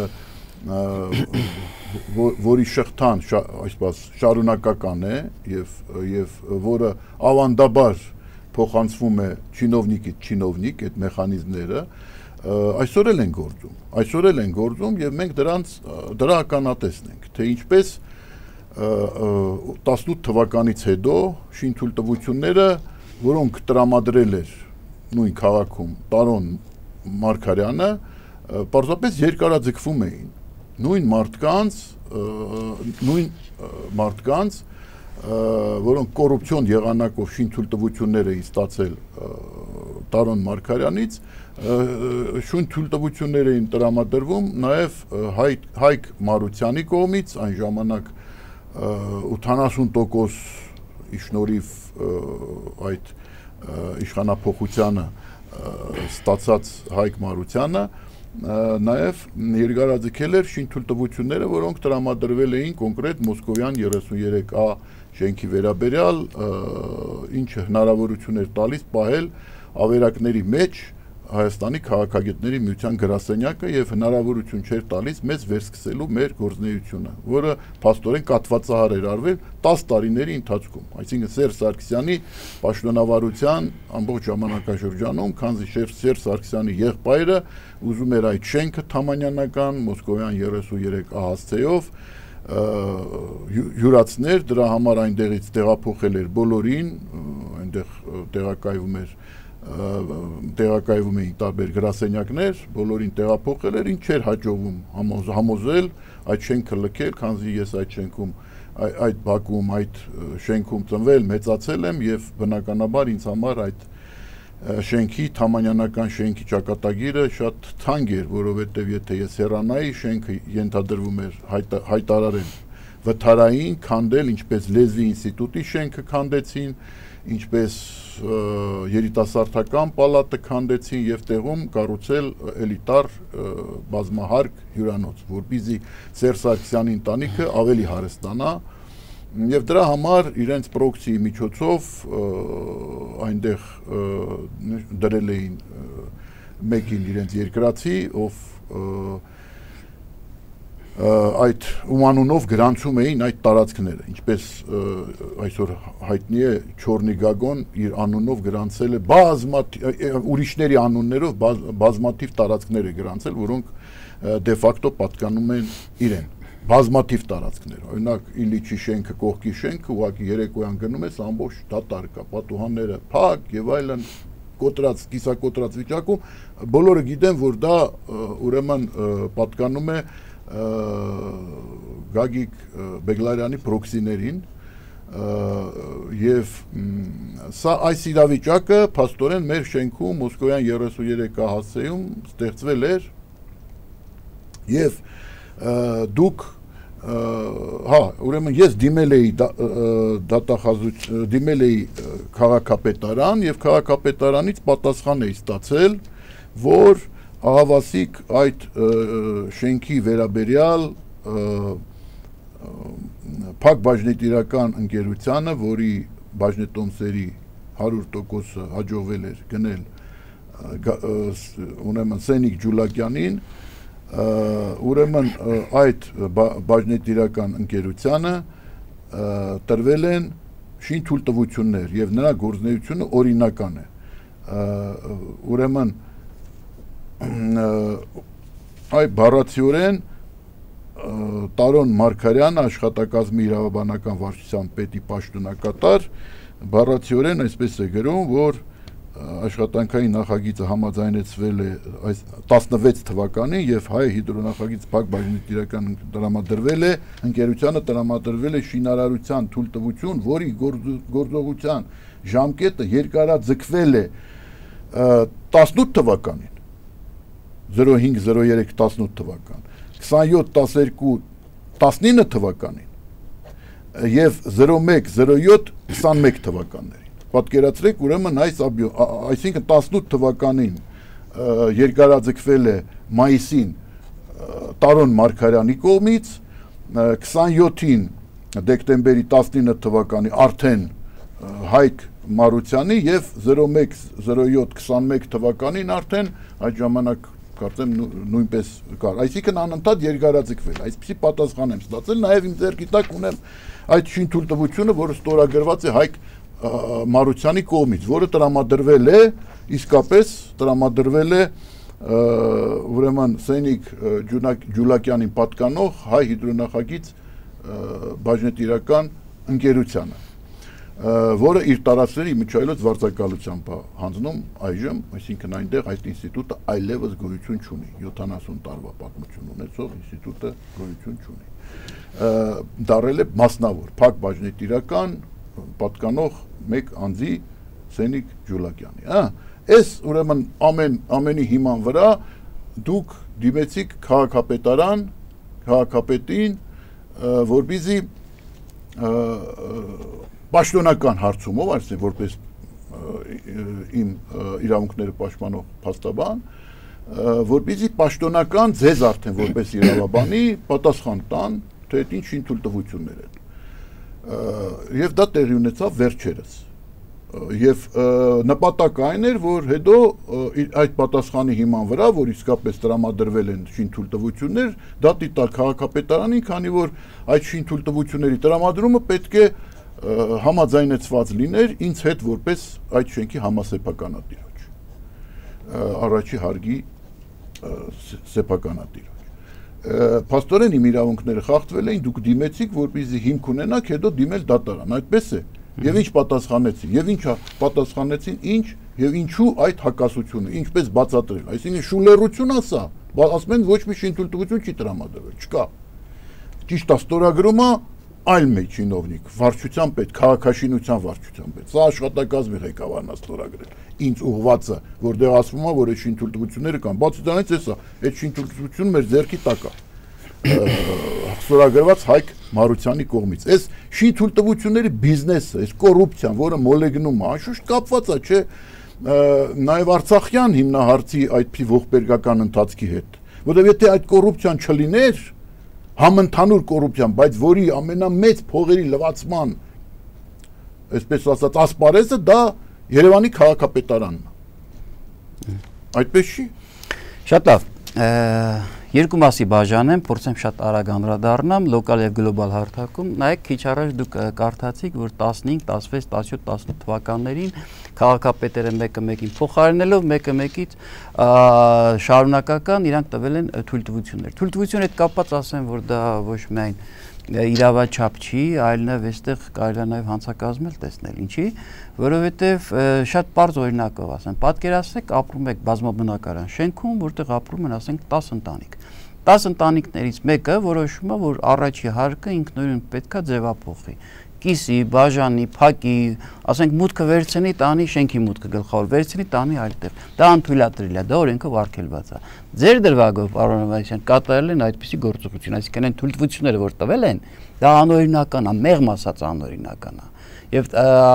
որի շղթան այսպես շարունակական է եւ եւ որը ավանդաբար փոխանցվում է չինովնիկից չինովնիկ այդ մեխանիզմները այսօր էլ են գործում այսօր էլ են գործում եւ մենք դրանց դրա ականատեսն ենք թե ինչպես տասնութ թվականից հետո շինթույլտվությունները որոնք տրամադրել էր նույն քաղաքում Տարոն Մարգարյանը պարզապես երկարաձգվում էին նույն մարդկանց նույն մարդկանց որոնք կոռուպցիոն եղանակով շինթույլտվություններ էին ստացել Տարոն Մարգարյանից շինթույլտվություններ էին տրամադրվում նաև Հայկ Մարությանի կողմից այն ժամանակ ութանասուն տոկոս շնորհիվ այդ իշխանափոխությանը ստացած Հայկ Մարությանը նաև երկարաձգել էր շինթույլտվությունները, որոնք տրամադրվել էին կոնկրետ Մոսկովյան երեսունյերեք A շենքի վերաբերյալ, ինչը հնարավորություն էր տալիս պահել ավերակների մեջ Հայաստանի քաղաքագետների միության գրասենյակը եւ հնարավորություն չէր տալիս մեզ վերսկսելու մեր գործունեությունը, որը փաստորեն կատվածահար էր արվել տասը տարիների ընթացքում, այսինքն Սերժ Սարգսյանի պաշտոնավարության ամբողջ ժամանակաշրջանում, քանզի Սերժ Սարգսյանի եղբայրը ուզում էր այդ շենքը թամանյանական Մոսկովյան երեսունյերեք A հասցեով յուրացներ, դրա համար այնտեղից տեղափոխել էր բոլորին, այնտեղ տեղակայվում էր տեղակայվում էին տարբեր գրասենյակներ, բոլորին տեղափոխել էր, ինչ էր հաջողվում համոզել այդ շենքը լքել, քանզի ես այդ շենքում այդ բակում, այդ շենքում ծնվել, մեծացել եմ եւ բնականաբար ինձ համար այդ շենքի թամանյանական շենքի ճակատագիրը շատ թանկ էր, որովհետև եթե ես հեռանայի, շենքը ենթադրվում էր հայտարարել վթարային, քանդել, ինչպես լեզվի ինստիտուտի շենքը քանդեցին, ինչպես երիտասարդական պալատը քանդեցին եւ տեղում կառուցել էլիտար բազմահարկ հյուրանոց, որպեսզի Սերժ Սարգսյանի ընտանիքը ավելի հարստանա եւ դրա համար իրենց պրոքսի միջոցով այնտեղ դրել էին մեկին իրենց երկրացի, ով այդ ում անունով գրանցում էին այդ տարածքները, ինչպես այսօր հայտնի է Չորնի Գագոն իր անունով գրանցել է բազմաթիվ ուրիշների անուններով բազմաթիվ տարածքներ է գրանցել, որոնք դե ֆակտո պատկանում են իրեն, բազմաթիվ տարածքներ, օրինակ Իլիչի շենքը, կողքի շենքը, ուղղակի երեկոյան գնում ես, ամբողջ դատարկ կա, պատուհանները փակ եւ այլն, կոտրած, կիսակոտրած վիճակում, բոլորը գիտեն, որ դա ուրեմն պատկանում է Գագիկ Բեգլարյանի պրոքսիներին եւ սա այս իրավիճակը փաստորեն մեր շենքում Մոսկովյան երեսուներեք հասցեում ստեղծվել էր եւ դուք հա ուրեմն ես դիմել էի դատախազույց դիմել էի քաղաքապետարան եւ քաղաքապետարանից պատասխան էի ստացել, որ ահավասիկ այդ շենքի վերաբերյալ Փակ բաժնետիրական ընկերությանը, որի բաժնետոմսերի հարյուր տոկոսը հաջողվել էր գնել ուրեմն Սենիկ Ջուլակյանին, ուրեմն այդ բաժնետիրական ընկերությանը տրվել են շինթույլտվություններ եւ նրա գործունեությունը օրինական է, ուրեմն այ բառացիորեն Տարոն Մարգարյանը աշխատակազմի իրավաբանական վարչության պետի պաշտոնակատար բառացիորեն այսպես է գրում, որ աշխատանքային նախագիծը համաձայնեցվել է այս տասնվեց թվականին եւ հայ հիդրոնախագիծ Փակ բաժնետիրական տրամադրվել է ընկերությանը տրամադրվել է շինարարության թույլտվություն, որի գործողության ժամկետը երկարաձգվել է տասնութ թվականին zero հինգ zero երեք տասնութ թվական, քսանյոթ տասներկու տասնինը թվականին եւ zero մեկ zero յոթ քսանմեկ թվականներին։ Պատկերացրեք, ուրեմն այս այսինքն տասնութ թվականին երկարաձգվել է մայիսին Տարոն Մարգարյանի կողմից, քսանյոթին դեկտեմբերի տասնինը թվականի արդեն Հայկ Մարությանի եւ zero մեկ zero յոթ քսանմեկ թվականին արդեն այդ ժամանակ կարծեմ նույնպես կար, այսինքն անընդհատ երկարաձգվել, այսպեսի պատասխան եմ ստացել, նաեւ իմ ձեռքի տակ ունեմ այդ շինթույլտվությունը, որը ստորագրված է Հայկ Մարությանի կողմից, որը տրամադրվել է, իսկապես տրամադրվել է ուրեմն Սենիկ Ջուլակյանին պատկանող հայ հիդրոնախագիծ բաժնետիրական ընկերությանը, որը իր տարածքների միջայլոց վարձակալությամբ է հանձնում այժմ, այսինքն այնտեղ այդ ինստիտուտը այլևս գոյություն չունի, յոթանասուն տարվա պատմություն ունեցող ինստիտուտը գոյություն չունի, դարել է մասնավոր, Փակ բաժնետիրական պատկանող մեկ անձի Սենիկ Ջուլակյանի, հա, այս ուրեմն ամեն ամենի հիման վրա դուք դիմեցիք քաղաքապետարան, քաղաքապետին, որպեսզի պաշտոնական հարցումով, այսինքն որպես իմ իրավունքները պաշտպանող փաստաբան, որպեսզի պաշտոնական ձեզ արդեն որպես իրավաբանի պատասխան տան, թե այդ ինչ շինթույլտվություններ են։ Եվ դա տեղի ունեցավ վերջերս։ Եվ նպատակը այն էր, որ հետո այդ պատասխանի հիման վրա, որ իսկապես տրամադրվել են շինթույլտվություններ, դա տիտալ քաղաքապետարանին, քանի որ այդ շինթույլտվությունների տրամադրումը պետք է համաձայնեցված լիներ ինձ հետ որպես այդ շենքի համասեփականատիրոջ, առաջի հարգի սեփականատիրոջ։ Փաստորեն իմ իրավունքները խախտվել էին, դուք դիմեցիք, որպեսզի հիմք ունենաք, հետո դիմել դատարան, այդպես է։ Եվ ինչ պատասխանեցին, եւ ինչ պատասխանեցին, ինչ եւ ինչու այդ հակասությունը, ինչպես բացատրել, այսինքն շուլերություն ասա, ասում են ոչ մի շինթույլտվություն չի տրամադրվել, չկա։ Ճիշտ է, ստորագրումը այլ մեկ չինովնիկ, վարչության պետ, քաղաքաշինության վարչության պետ, սա աշխատակազմի ղեկավարն է ստորագրել, ինձ ուղղվածը, որտեղ ասվում է, որ այդ շինթույլտվությունները կան, բացի դրանից էսա, այդ շինթույլտվությունը մեր ձեռքի տակ է ստորագրված Հայկ Մարությանի կողմից։ Այս շինթույլտվությունների բիզնեսը, այս կոռուպցիան, որը մոլեգնում է, անշուշտ կապված է, չէ, նաև Արցախյան հիմնահարցի այդպիսի ողբերգական ընթացքի հետ, որտեղ եթե այդ կոռուպցիան չլիներ, համընդհանուր կոռուպցիան, բայց որի ամենամեծ փողերի լվացման, այսպես ասած, ասպարեզը դա Երևանի քաղաքապետարանն է։ Այդպես չի։ Շատ լավ։ Երկու մասի բաժանեմ, փորձեմ շատ արագ անդրադառնամ լոկալ եւ գլոբալ հարթակում։ Նայեք, քիչ առաջ դուք կարդացիք, որ տասնհինգ, տասնվեց, տասնյոթ, տասնութ թվականներին քաղաքապետերը մեկը մեկին փոխարինելով, մեկը մեկից շարունակական իրանք տվել են թույլտվություններ։ Թույլտվությունը հետ կապված ասեմ, որ դա ոչ միայն իրավաչափ չի, այլ նաև այստեղ կարելի է նաև հանցակազմել տեսնել։ Ինչի՞, որովհետև շատ պարզ օրինակով ասեմ, պատկերացրեք ապրում եք բազմաբնակարան շենքում, որտեղ ապրում են, ասենք, տասը ընտանիք։ տասը ընտանիքներից մեկը որոշում է, որ առաջի հարկը ինքնուրույն պետքա ձևափոխի։ Կիսի, բաժանի, փակի, ասենք մուտքը վերցնի տանի շենքի մուտքը գլխավոր վերցնի տանի այլտեղ։ Դա անթույլատրելի է, դա օրենքով արգելված է։ Ձեր դրվագով, պարոն Ավանեսյան, կատարել են այդպիսի գործողություն, այսինքն այն թույլտվությունները, որ տվել են, դա անօրինական է, մեղմ ասած անօրինական է։ Եվ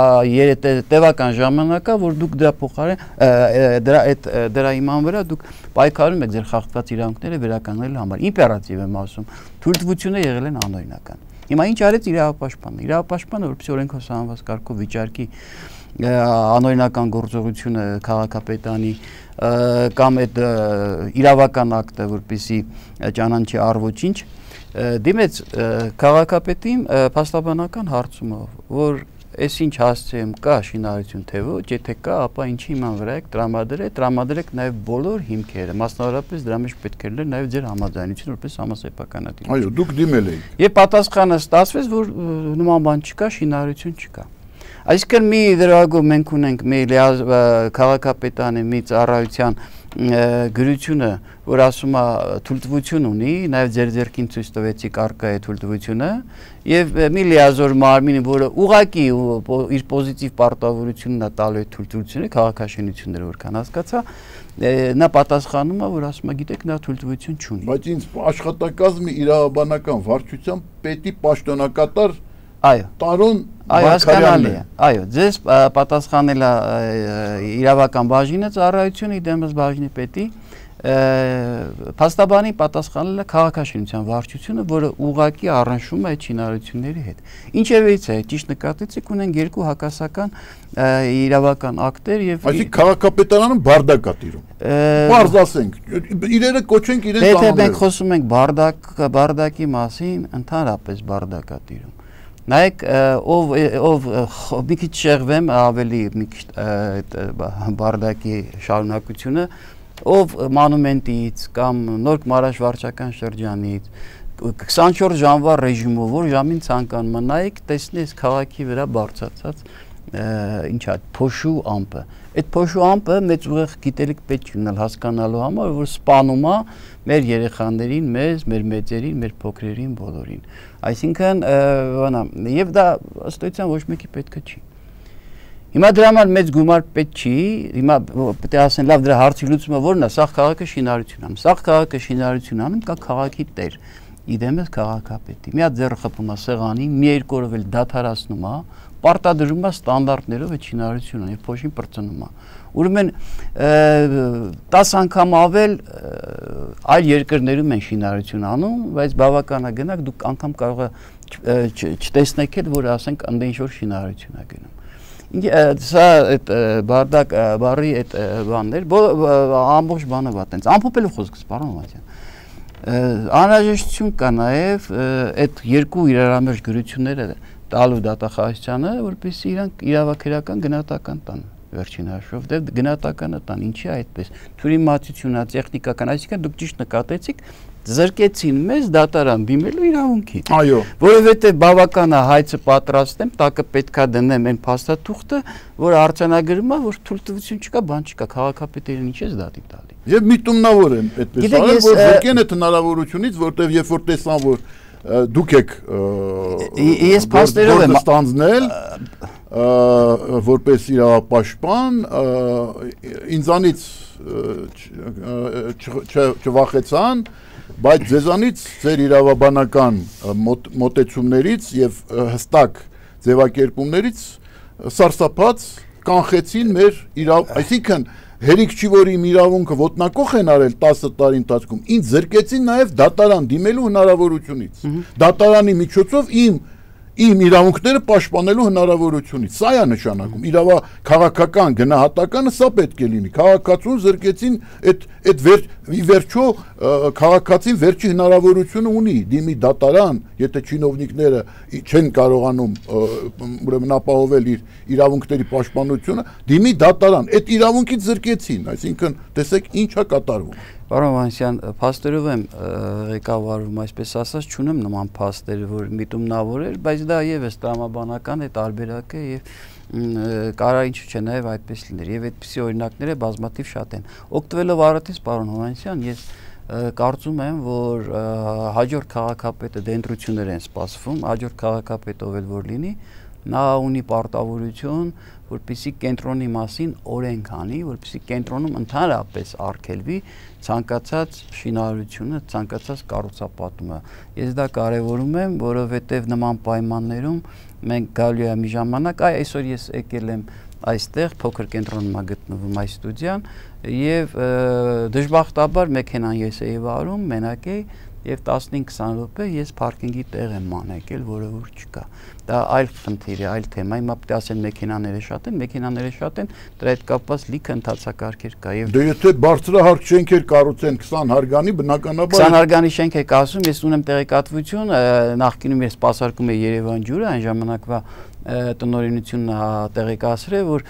տևական ժամանակա, որ դուք դրա փոխարեն դրա այդ դրա իման վրա դուք պայքարում եք ձեր խախտված իրավունքները վերականգնելու համար։ Իմպերատիվ եմ ասում, թույլտվությունները եղել են անօրինական։ Հիմա ինչ արեց իրավապաշտպանը։ Իրավապաշտպանը, որպես օրենքով սահմանված կարգով վիճարկի անօրինական գործողությունը քաղաքապետանի կամ այդ իրավական ակտը, որպեսզի ճանաչի առ-ոչինչ, դիմեց քաղաքապետին փաստաբանական հարցումով, որ այս ինչ հասցեում կա շինարարություն թե ոչ, եթե կա, ապա ինչի իման վրա եք տրամադրել, տրամադրեք նաև բոլոր հիմքերը, մասնավորապես դրա մեջ պետք է լիներ նաև ձեր համաձայնությունը որպես համասեփականատիրություն։ Այո, դուք դիմել եք։ Եվ պատասխանը ստացվեց, որ նման բան չկա, շինարարություն չկա։ Այսինքն մի դրվագով մենք ունենք մի քաղաքապետանի մի ծառայության գրությունը, որ ասում է թույլտվություն ունի, նաև ձեր ձեռքին ցույց տվեցիք արկա է թույլտվությունը, եւ մի լիազոր մարմին, որը ուղակի իր պոզիտիվ պարտավորությունն է տալու այդ թույլտվությունը, քաղաքաշինությունները որքան հասկացա, նա պատասխանում է, որ ասում է, գիտեք, նա թույլտվություն չունի։ Բայց ինձ աշխատակազմի իրավաբանական վարչության պետի պաշտոնակատար Այո, Տարոն այո, հասկանալի է։ Այո, ձեզ պատասխանել է իրավական բաժինը ծառայությունը իդեմս բաժնի պետի, փաստաբանի պատասխանել է քաղաքաշինության վարչությունը, որը ուղղակի առնշվում է այդ շինարարությունների հետ։ Ինչևից է, ճիշտ նկատեցիք, ունենք երկու հակասական իրավական ակտեր եւ Այսինքն քաղաքապետարանում բարդակ է տիրում։ Պարզ ասենք, իրերը կոչենք իրենց անունները։ Եթե մենք խոսում ենք բարդակ, բարդակի մասին, ընդհանրապես բարդակ է տիրում։ Նայեք, ով ով մի քիչ շեղվեմ ավելի մի քիչ բարդակի շարունակությունը, ով մանումենտից կամ նոր Մարաշ վարչական շրջանից քսանչորս ժամվա ռեժիմով, որ ժամին ցանկանում է, նայեք, տեսնես քաղաքի վրա բարձրացած ինչ է, փոշու ամպը։ Այդ փոշու ամպը մեծ ուղեղ գիտելիք պետք չի ունենալ հասկանալու համար, որ սպանում է մեր երեխաներին, մեզ, մեր մեծերին, մեր փոքրերին, բոլորին։ Այսինքն, բանա, եւ դա ըստ էության ոչ մեկի պետքը չի։ Հիմա դրա համար մեծ գումար պետք չի, հիմա պետք է ասեն, լավ, դրա հարցի լուծումը ո՞րն է, սաղ քաղաքը շինարարություն անում, սաղ քաղաքը շինարարություն անում, կա քաղաքի տեր, իդեմս քաղաքապետի։ Մի հատ ձեռը խփում է սեղանին, մի երկու օրով էլ դադարացնում է, պարտադրում է ստանդարտներով այդ շինարարությունը եւ փոշին բրծնում է։ Ուրեմն տասը անգամ ավել այլ երկրներում են շինարարություն անում, բայց բավական է գնաք, դուք անգամ կարող է չտեսնեք էլ, որ ասենք ընդ ինչ որ շինարարություն է գնում։ Սա այդ բարդակ բարի այդ բաններ, ամբողջ բանը վա տենց ամփոփելու խոսքս, պարոն Ավանեսյան։ Անհրաժեշտություն կա նաև այդ երկու իրարամերժ գրությունները տալու դատախազությանը, որպեսզի իրանք իրավաքերական գնահատական տան վերջին հաշվով, դե գնահատականը տան, ինչի է այդպես։ Թյուրիմացությունա, տեխնիկական, այսինքն դուք ճիշտ նկատեցիք, զրկեցին մեզ դատարան դիմելու իրավունքի։ Այո։ Որովհետև բավական է հայցը պատրաստեմ, տակը պետքա դնեմ այն փաստաթուղթը, որ արձանագրում է, որ թույլտվություն չկա, բան չկա, քաղաքապետերին ինչ է դատի տալի։ Եվ միտումնավոր են այդպես արել, որ զրկեն այդ հնարավորությունից, որտեղ երբ որ տեսան, որ դուք եք ես փաստերով եմ ստանձնել որպես իրավապաշտպան ինձանից չվախեցան, բայց ձեզանից ձեր իրավաբանական մոտեցումներից եւ հստակ ձևակերպումներից սարսափած կանխեցին մեր իրավ, այսինքն հերիք չի որ իմ իրավունքը ոտնակող են արել տասը տարի ընթացքում, ինձ զրկեցին նաև դատարան դիմելու հնարավորությունից, դատարանի միջոցով իմ իմ իրավունքները պաշտպանելու հնարավորությունից, սա է նշանակում, իրավա քաղաքական գնահատականը սա պետք է լինի, քաղաքացուն զրկեցին այդ այդ վեր ի վերջո քաղաքացին վերջի հնարավորությունը ունի դիմի դատարան, եթե չինովնիկները չեն կարողանում ուրեմն ապահովել իր իրավունքների պաշտպանությունը, դիմի դատարան, այդ իրավունքից զրկեցին, այսինքն տեսեք ինչ է կատարվում։ Պարոն Վանեսյան, փաստերով եմ ղեկավարում, այսպես ասած, չունեմ նման փաստեր, որ միտումնավոր էր, բայց դա եւս տրամաբանական է, տարբերակ է եւ կարա ինչու՞ չէ նաեւ այդպես լիներ եւ այդպիսի օրինակները բազմաթիվ շատ են։ Օգտվելով առատից, պարոն Հովհաննիսյան, ես կարծում եմ, որ հաջորդ քաղաքապետը դենտրություններ են սպասվում, հաջորդ քաղաքապետը ով էլ որ լինի, նա ունի պարտավորություն, որպեսզի կենտրոնի մասին օրենք անի, որպեսզի կենտրոնում ընդհանրապես արգելվի ցանկացած շինարարությունը, ցանկացած կառուցապատումը։ Ես դա կարևորում եմ, որովհետև նման պայմաններում մենք գալու է մի ժամանակ, այ այսօր ես եկել եմ այստեղ փոքր կենտրոնում գտնվում այս ստուդիան եւ դժբախտաբար մեքենան ես էի վարում, մենակ էի եւ տասնհինգ քսան րոպե ես պարկինգի տեղ եմ մանեկել, որը որ չկա։ Դա այլ խնդիր է, այլ թեմա։ Հիմա պետք է ասեն մեքենաները շատ են, մեքենաները շատ են, դրա հետ կապված լիքը ընթացակարգեր կա եւ դե եթե բարձրահարկ շենքեր կառուցեն քսան հարգանի, բնականաբար քսան հարգանի շենք եք ասում, ես ունեմ տեղեկատվություն, նախկինում ես սպասարկում էի Երևան ջուրը, այն ժամանակվա տնօրինությունն տեղեկացրել, որ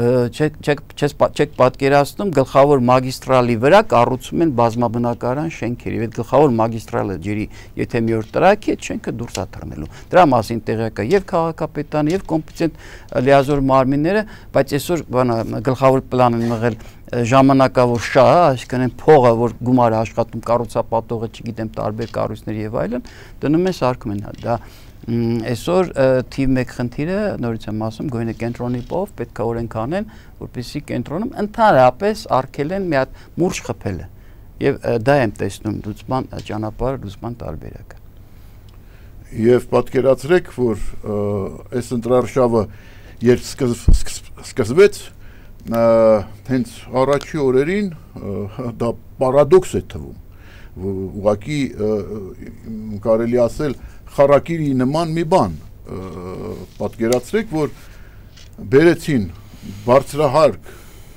չեք պատկերացնում գլխավոր մագիստրալի վրա կառուցում են բազմաբնակարան շենքեր, եւ այդ գլխավոր մագիստրալը ջրի, եթե մի օր տրակի, այդ շենքը դուրս է թռնելու։ Դրա մասին տեղյակ է եւ քաղաքապետարանը, եւ կոմպետենտ լիազոր մարմինները, բայց այսօր բանը գլխավոր պլան են մղել ժամանակավոր շահը, այսինքն այն փողը, որ գումար է աշխատում կառուցապատողը, չգիտեմ, տարբեր կառույցներ եւ այլն, դնում են սարքում են դա Այսօր թիվ մեկ խնդիրը, նորից եմ ասում, գույնը կենտրոնի պով պետք է օրենք անեն, որպեսզի կենտրոնում ընդհանրապես արգելեն մի հատ մուրջ խփելը։ Եվ դա եմ տեսնում լուծման ճանապարհը, լուծման տարբերակը։ Եվ պատկերացրեք, որ այս ընտրարշավը երբ սկսվեց, հենց առաջի օրերին դա պարադոքս է թվում, ուղղակի կարելի ասել խարակիրի նման մի բան, պատկերացրեք, որ բերեցին բարձրահարկ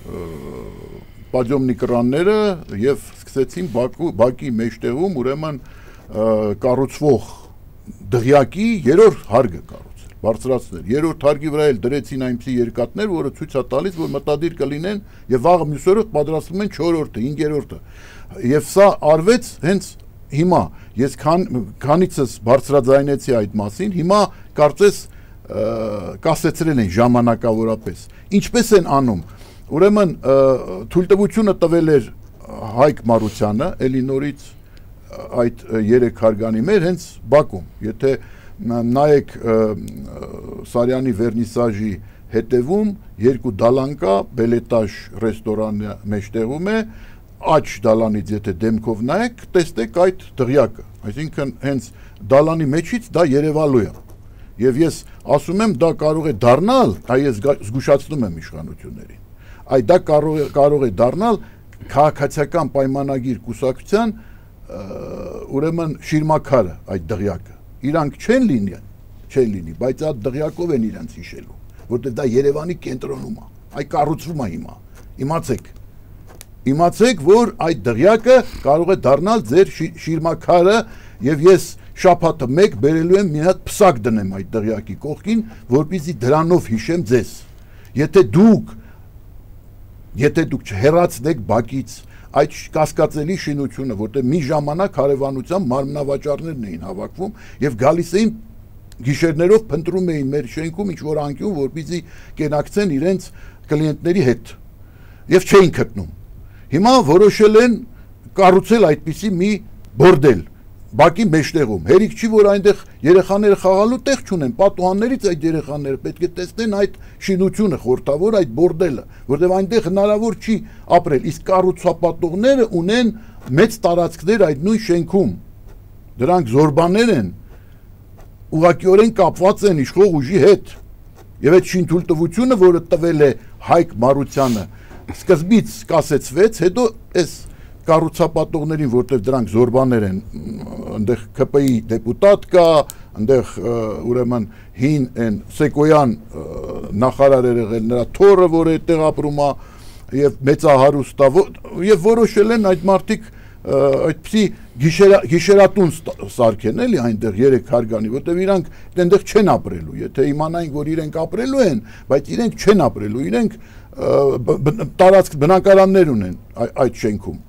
պադյոմնի կրանները և սկսեցին բակի մեջտեղում ուրեմն կառուցվող դղյակի երրորդ հարգը կառուցել, բարձրացնել, երրորդ հարգի վրա էլ դրեցին այնպիսի երկաթներ, որը ցույց է տալիս, որ մտադիր կլինեն և վաղը մյուս օրը պատրաստվում են չորրորդը, հինգերորդը, և սա արվեց հենց հիմա, ես քանիցս բարձրաձայնեցի այդ մասին, հիմա կարծես կասեցրել են ժամանակավորապես, ինչպես են անում, ուրեմն թույլտվությունը տվել էր Հայկ Մարությանը, էլի նորից այդ երեք հարգանի մեր հենց Բաքում, եթե նայեք Սարյանի վերնիսաժի հետևում երկու դալան կա, Բելետաժ ռեստորանը մեջտեղում է, աջ դալանից եթե դեմքով նայեք, տեստեք այդ դղյակը, այսինքն հենց դալանի մեջից դա երևալու է, և ես ասում եմ դա կարող է դառնալ, այ ես զգուշացնում եմ իշխանություններին, այ դա կարող է դառնալ քաղաքացիական պայմանագիր կուսակցության ուրեմն շիրմաքարը այդ դղյակը, իրանք չեն լինի, չեն լինի, բայց այդ դղյակով են իրանց հիշելու, որտեղ դա Երևանի կենտրոնում է, այ կառուցվում է հիմա, իմացեք, իմացեք, որ այդ դղյակը կարող է դառնալ ձեր շիրմաքարը և ես շաբաթը մեկ բերելու եմ մի հատ պսակ դնեմ այդ դղյակի կողքին, որպեսզի դրանով հիշեմ ձեզ, եթե դուք, եթե դուք չհեռացնեք բակից այդ կասկածելի շինությունը, որտեղ մի ժամանակ հարևանությամբ մարմնավաճառներն էին հավաքվում և գալիս էին գիշերներով փնտրում էին մեր շենքում ինչ-որ անկյուն, որպեսզի կենակցեն իրենց կլիենտների հետ և չէին գտնում։ Հիմա որոշել են կառուցել այդպիսի մի բորդել, բակի մեջտեղում, հերիք չի, որ այնտեղ երեխաները խաղալու տեղ չունեն, պատուհաններից այդ երեխաները պետք է տեսնեն այդ շինությունը խորհրդավոր, այդ բորդելը, որտեղ այնտեղ հնարավոր չի ապրել, իսկ կառուցապատողները ունեն մեծ տարածքներ այդ նույն շենքում, դրանք զորբաներ են, ուղղակիորեն կապված են իշխող ուժի հետ, եւ այդ շինթույլտվությունը, որը տվել է Հայկ Մարությանը, սկզբից կասեցվեց, հետո այս կառուցապատողներին, որտեղ դրանք զորբաներ են, այնտեղ K P I դեպուտատ կա, այնտեղ ուրեմն հին են Սեկոյան նախարար եղել, նրա թոռը, որ այդտեղ ապրում է, եւ մեծահարուստ է, եւ որոշել են այդ մարդիկ այդպիսի գիշերատուն սարքեն էլի այնտեղ երեք հարգանի, որտեղ իրանք այնտեղ չեն ապրելու, եթե իմանային, որ իրենք ապրելու են, բայց իրենք չեն ապրելու, իրենք տարածք բնակարաններ ունեն այդ շենքում,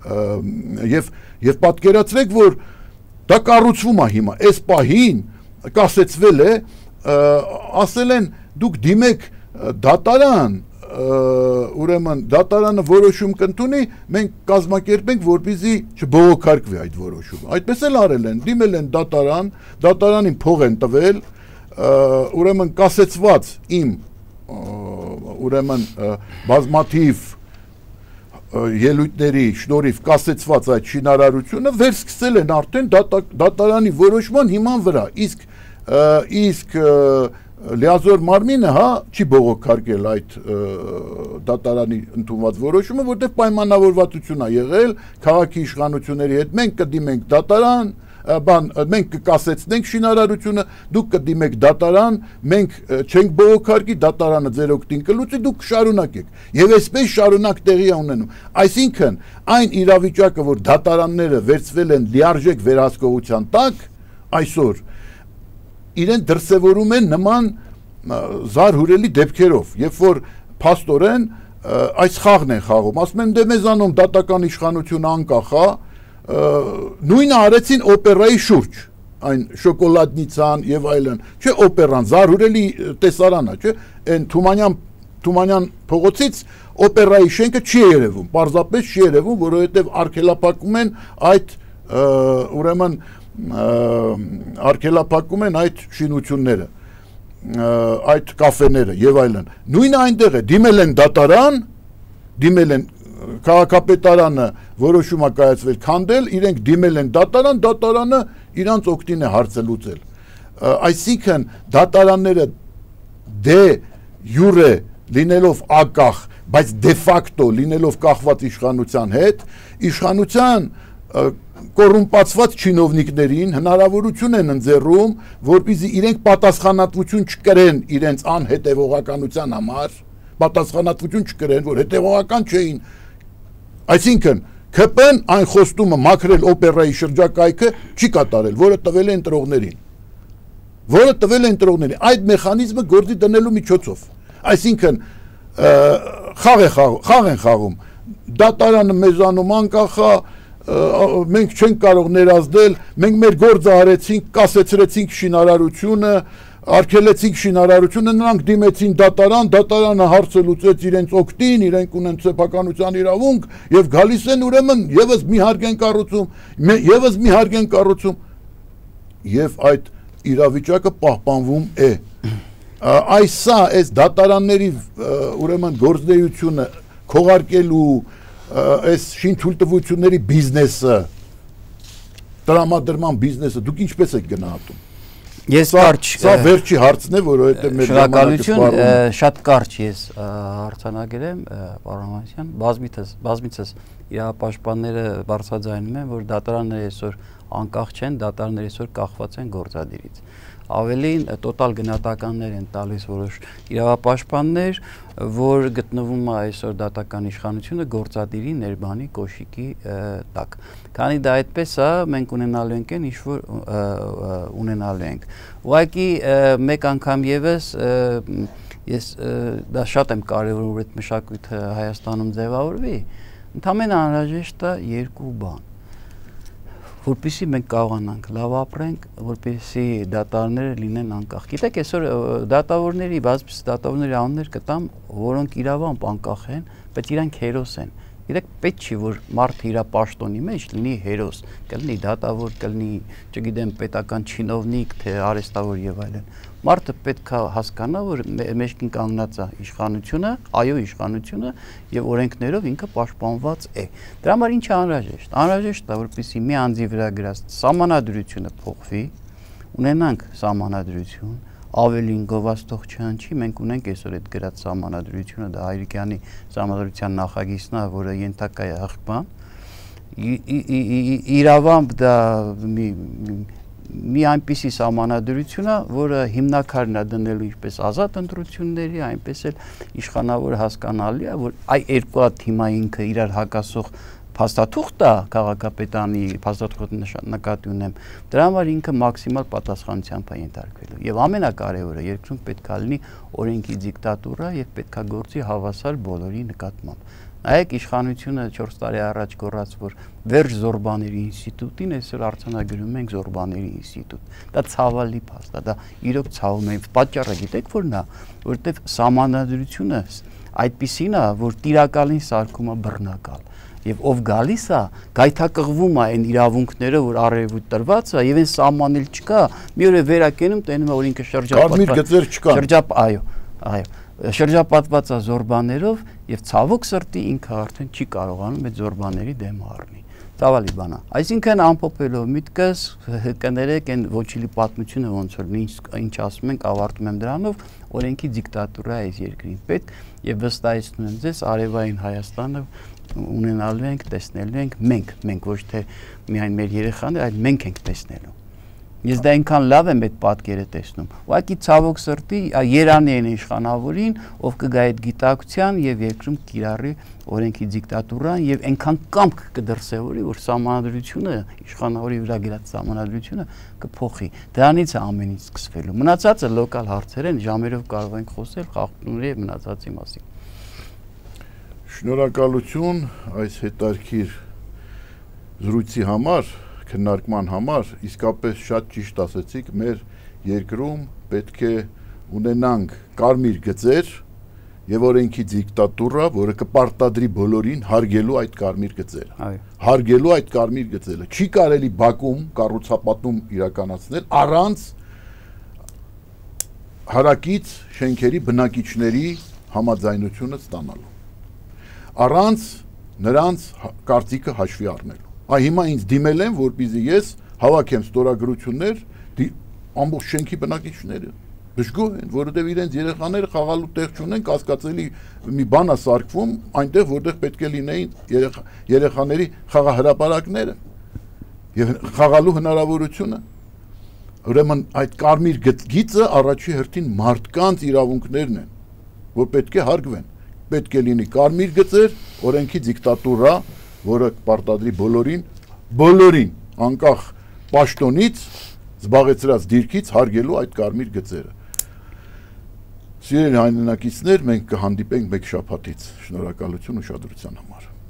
եւ եւ պատկերացրեք, որ դա կառուցվում է հիմա, այս պահին կասեցվել է, ասել են դուք դիմեք դատարան, ուրեմն դատարանը որոշում կընդունի, մենք կազմակերպենք, որպեսզի չբողոքարկվի այդ որոշումը։ Այդպես էլ արել են, դիմել են դատարան, դատարանին փող են տվել, ուրեմն կասեցված իմ ուրեմն բազմաթիվ ելույթների շնորհիվ կասեցված այդ շինարարությունը վերսկսել են արդեն դատարանի որոշման հիման վրա, իսկ իսկ լիազոր մարմինը հա չի բողոքարկել այդ դատարանի ընդունված որոշումը, որտեղ պայմանավորվածություն է եղել քաղաքի իշխանությունների հետ, մենք կդիմենք դատարան, բան մենք կկասեցնենք շինարարությունը, դուք կդիմեք դատարան, մենք չենք բողոքարկի, դատարանը ձեր օգտին կլուծի, դուք կշարունակեք։ Եվ այսպես շարունակ տեղի է ունենում։ Այսինքն այն իրավիճակը, որ դատարանները վերցվել են լիարժեք վերահսկողության տակ, այսօր իրեն դրսևորում են նման զարհուրելի դեպքերով, երբ որ փաստորեն այս խաղն են խաղում, ասում են դե մեզանում դատական իշխանությունը անկախ է, նույնը արեցին օպերայի շուրջ, այն շոկոլադնիցան եւ այլն, չէ օպերան, զարհուրելի տեսարան է, չէ, այն Թումանյան Թումանյան փողոցից օպերայի շենքը չի երևում, պարզապես չի երևում, որովհետեւ արգելափակում են այդ ուրեմն արգելափակում են այդ շինությունները, այդ կաֆեները եւ այլն։ Նույնը այնտեղ է, դիմել են դատարան, դիմել են քաղաքապետարանը որոշում է կայացվել քանդել, իրենք դիմել են դատարան, դատարանը իրանց օգտին է հարցը լուծել։ Այսինքն դատարանները դե յուրե լինելով ակախ, բայց դե ֆակտո լինելով կախված իշխանության հետ, իշխանության կոռումպացված չինովնիկներին հնարավորություն են ընձեռում, որպեսզի իրենք պատասխանատվություն չկրեն իրենց անհետևողականության համար, պատասխանատվություն չկրեն, որ հետևողական չէին։ Այսինքն K P N այն խոստումը մաքրել օպերայի շրջակայքը չի կատարել, որը տվել է ընտրողներին։ Որը տվել է ընտրողներին, այդ մեխանիզմը գործի դնելու միջոցով։ Այսինքն խաղ է խաղ են խաղում։ Դատարանը մեզանում անկախ է, մենք չենք կարող ներազդել, մենք մեր գործը արեցինք, կասեցրեցինք շինարարությունը, արգելեցինք շինարարությունը, նրանք դիմեցին դատարան, դատարանը հարցը լուծեց իրենց օգտին, իրենք ունեն սեփականության իրավունք եւ գալիս են ուրեմն եւս մի հարկ են կառուցում, եւս մի հարկ են կառուցում եւ այդ իրավիճակը պահպանվում է։ Այս սա այս դատարանների ուրեմն գործունեությունը քողարկելու այս շինթույլտվությունների բիզնեսը, տրամադրման բիզնեսը, դուք ինչպես եք գնահատում։ Ես կարճ Սա վերջի հարցն է, որովհետև մեր ժամանակը սպառում է։ Շատ կարճ ես հարցանագել եմ, պարոն Մանուկյան, բազմիցս, բազմիցս իրավապաշտպանները բարձրաձայնում են, որ դատարանները այսօր անկախ չեն, դատարանները այսօր կախված են գործադիրից։ Ավելին տոտալ գնահատականներ են տալիս որոշ իրավապաշտպաններ, որ գտնվում է այսօր դատական իշխանությունը գործադիրի ներբանի կոշիկի տակ։ Քանի դա այդպես է, մենք ունենալու ենք այն, ինչ որ ունենալու ենք։ Ուղղակի մեկ անգամ եւս ես դա շատ եմ կարևորում, որ այդ մշակույթը Հայաստանում ձևավորվի, ընդամենը անհրաժեշտ է երկու բան, որպեսզի մենք կարողանանք լավ ապրենք, որպեսզի դատարանները լինեն անկախ։ Գիտեք, այսօր դատավորների, բազմիցս դատավորների անուններ կտամ, որոնք իրավամբ անկախ են, բայց իրանք հերոս են։ Գիտեք, պետք չի որ մարդը իր պաշտոնի մեջ լինի հերոս, կլինի դատավոր, կլինի, չգիտեմ, պետական չինովնիկ, թե արհեստավոր եւ այլն։ Մարդը պետք է հասկանա, որ մեջքին կանգնած է իշխանությունը, այո իշխանությունը եւ օրենքներով ինքը պաշտպանված է։ Դրա համար ինչ է անհրաժեշտ։ Անհրաժեշտ է, որպեսզի մի անձի վրա գրած սահմանադրությունը փոխվի, ունենանք սահմանադրություն, ավելին գովաստող չհնչի, մենք ունենք այսօր այդ գրած սահմանադրությունը, դա Հայրիկյանի սահմանադրության նախագիծն է, որը ենթակա է հղկման։ Իրավամբ դա մի մի այնպիսի սահմանադրություն է, որը հիմնակարն է դնելու ինչպես ազատ ընտրությունների, այնպես էլ իշխանավոր հասկանալի է, որ այ երկու հատ թիմա ինքը իրար հակասող փաստաթուղթ է քաղաքապետանի փաստաթուղթի նկատի ունեմ, դրա համար ինքը մաքսիմալ պատասխանությամբ է ենթարկվելու։ Եվ ամենակարևորը երկրում պետք է լինի օրենքի դիկտատուրա եւ պետք է գործի հավասար բոլորի նկատմամբ։ Նայեք իշխանությունը չորս տարի առաջ գոռաց, որ վերջ զորբաների ինստիտուտին, այսօր արձանագրում ենք զորբաների ինստիտուտ։ Դա ցավալի փաստ է, դա իրոք ցավում է։ Պատճառը գիտեք որն է, որովհետեւ սահմանադրությունը այդպիսին է, որ տիրակալին սարքում է բռնակալ։ Եվ ով գալիս է, գայթակղվում է այն իրավունքները, որ առերևույթ տրված է, եւ այն սահմանել չկա, մի օր է վերակենում, տենում է, որ ինքը շրջապատված։ Կարմիր գծեր չկան։ Շրջապ, այո, այո, շրջապատված է զորբաներով եւ ցավոք սրտի ինքը արդեն չի կարողանում այդ զորբաների դեմը առնի։ Ցավալի բան է։ Այսինքն ամփոփելով միտքս կներեք այն ոչիլի պատմությունը ոնց որ ինչ ինչ ասում ենք, ավարտում եմ դրանով, օրենքի դիկտատուրա է այս երկրին պետք եւ վստահեցնում եմ ձեզ արևային Հայաստանը ունենալու ենք, տեսնելու ենք մենք, մենք ոչ թե միայն մեր երեխաները, այլ մենք ենք տեսնելու։ Ես դա այնքան լավ եմ այդ պատկերը տեսնում։ Ուղղակի ցավոք սրտի Երանի են իշխանավորին, ով կգա այդ գիտակցության եւ երկրում կիրառի օրենքի դիկտատուրան եւ այնքան կամք կդրսեւորի, որ սահմանադրությունը, իշխանավորի վրա գրած սահմանադրությունը կփոխի։ Դրանից է ամեն ինչ սկսվելու։ Մնացածը լոկալ հարցեր են, ժամերով կարող ենք խոսել խաղաղությունների եւ մնացածի մասին։ Շնորհակալություն այս հետարքիր զրույցի համար, քննարկման համար, իսկապես շատ ճիշտ ասեցիք, մեր երկրում պետք է ունենանք կարմիր գծեր եւ օրենքի դիկտատուրա, որը կպարտադրի բոլորին հարգելու այդ կարմիր գծերը։ Հարգելու այդ կարմիր գծերը։ Չի կարելի Բաքվում կառուցապատում իրականացնել առանց հարակից շենքերի բնակիչների համաձայնությունը ստանալու։ Առանց նրանց կարծիքը հաշվի առնելու։ Այ հիմա ինձ դիմել են, որպեսզի ես հավաքեմ ստորագրություններ ամբողջ շենքի բնակիչները։ Դժգոհ են, որովհետև իրենց երեխաները խաղալու տեղ չունեն, կասկածելի մի բան է սարքվում, այնտեղ որտեղ պետք է լինեին երեխաների խաղահրապարակները եւ խաղալու հնարավորությունը։ Ուրեմն այդ կարմիր գիծը առաջի հերթին մարդկանց իրավունքներն են, որ պետք է հարգվեն։ Պետք է լինի կարմիր գծեր, օրենքի դիկտատուրա, որը պարտադրի բոլորին, բոլորին, անկախ պաշտոնից, զբաղեցրած դիրքից հարգելու այդ կարմիր գծերը։ Սիրելի հայրենակիցներ, մենք կհանդիպենք մեկ շաբաթից։ Շնորհակալություն ուշադրության համար։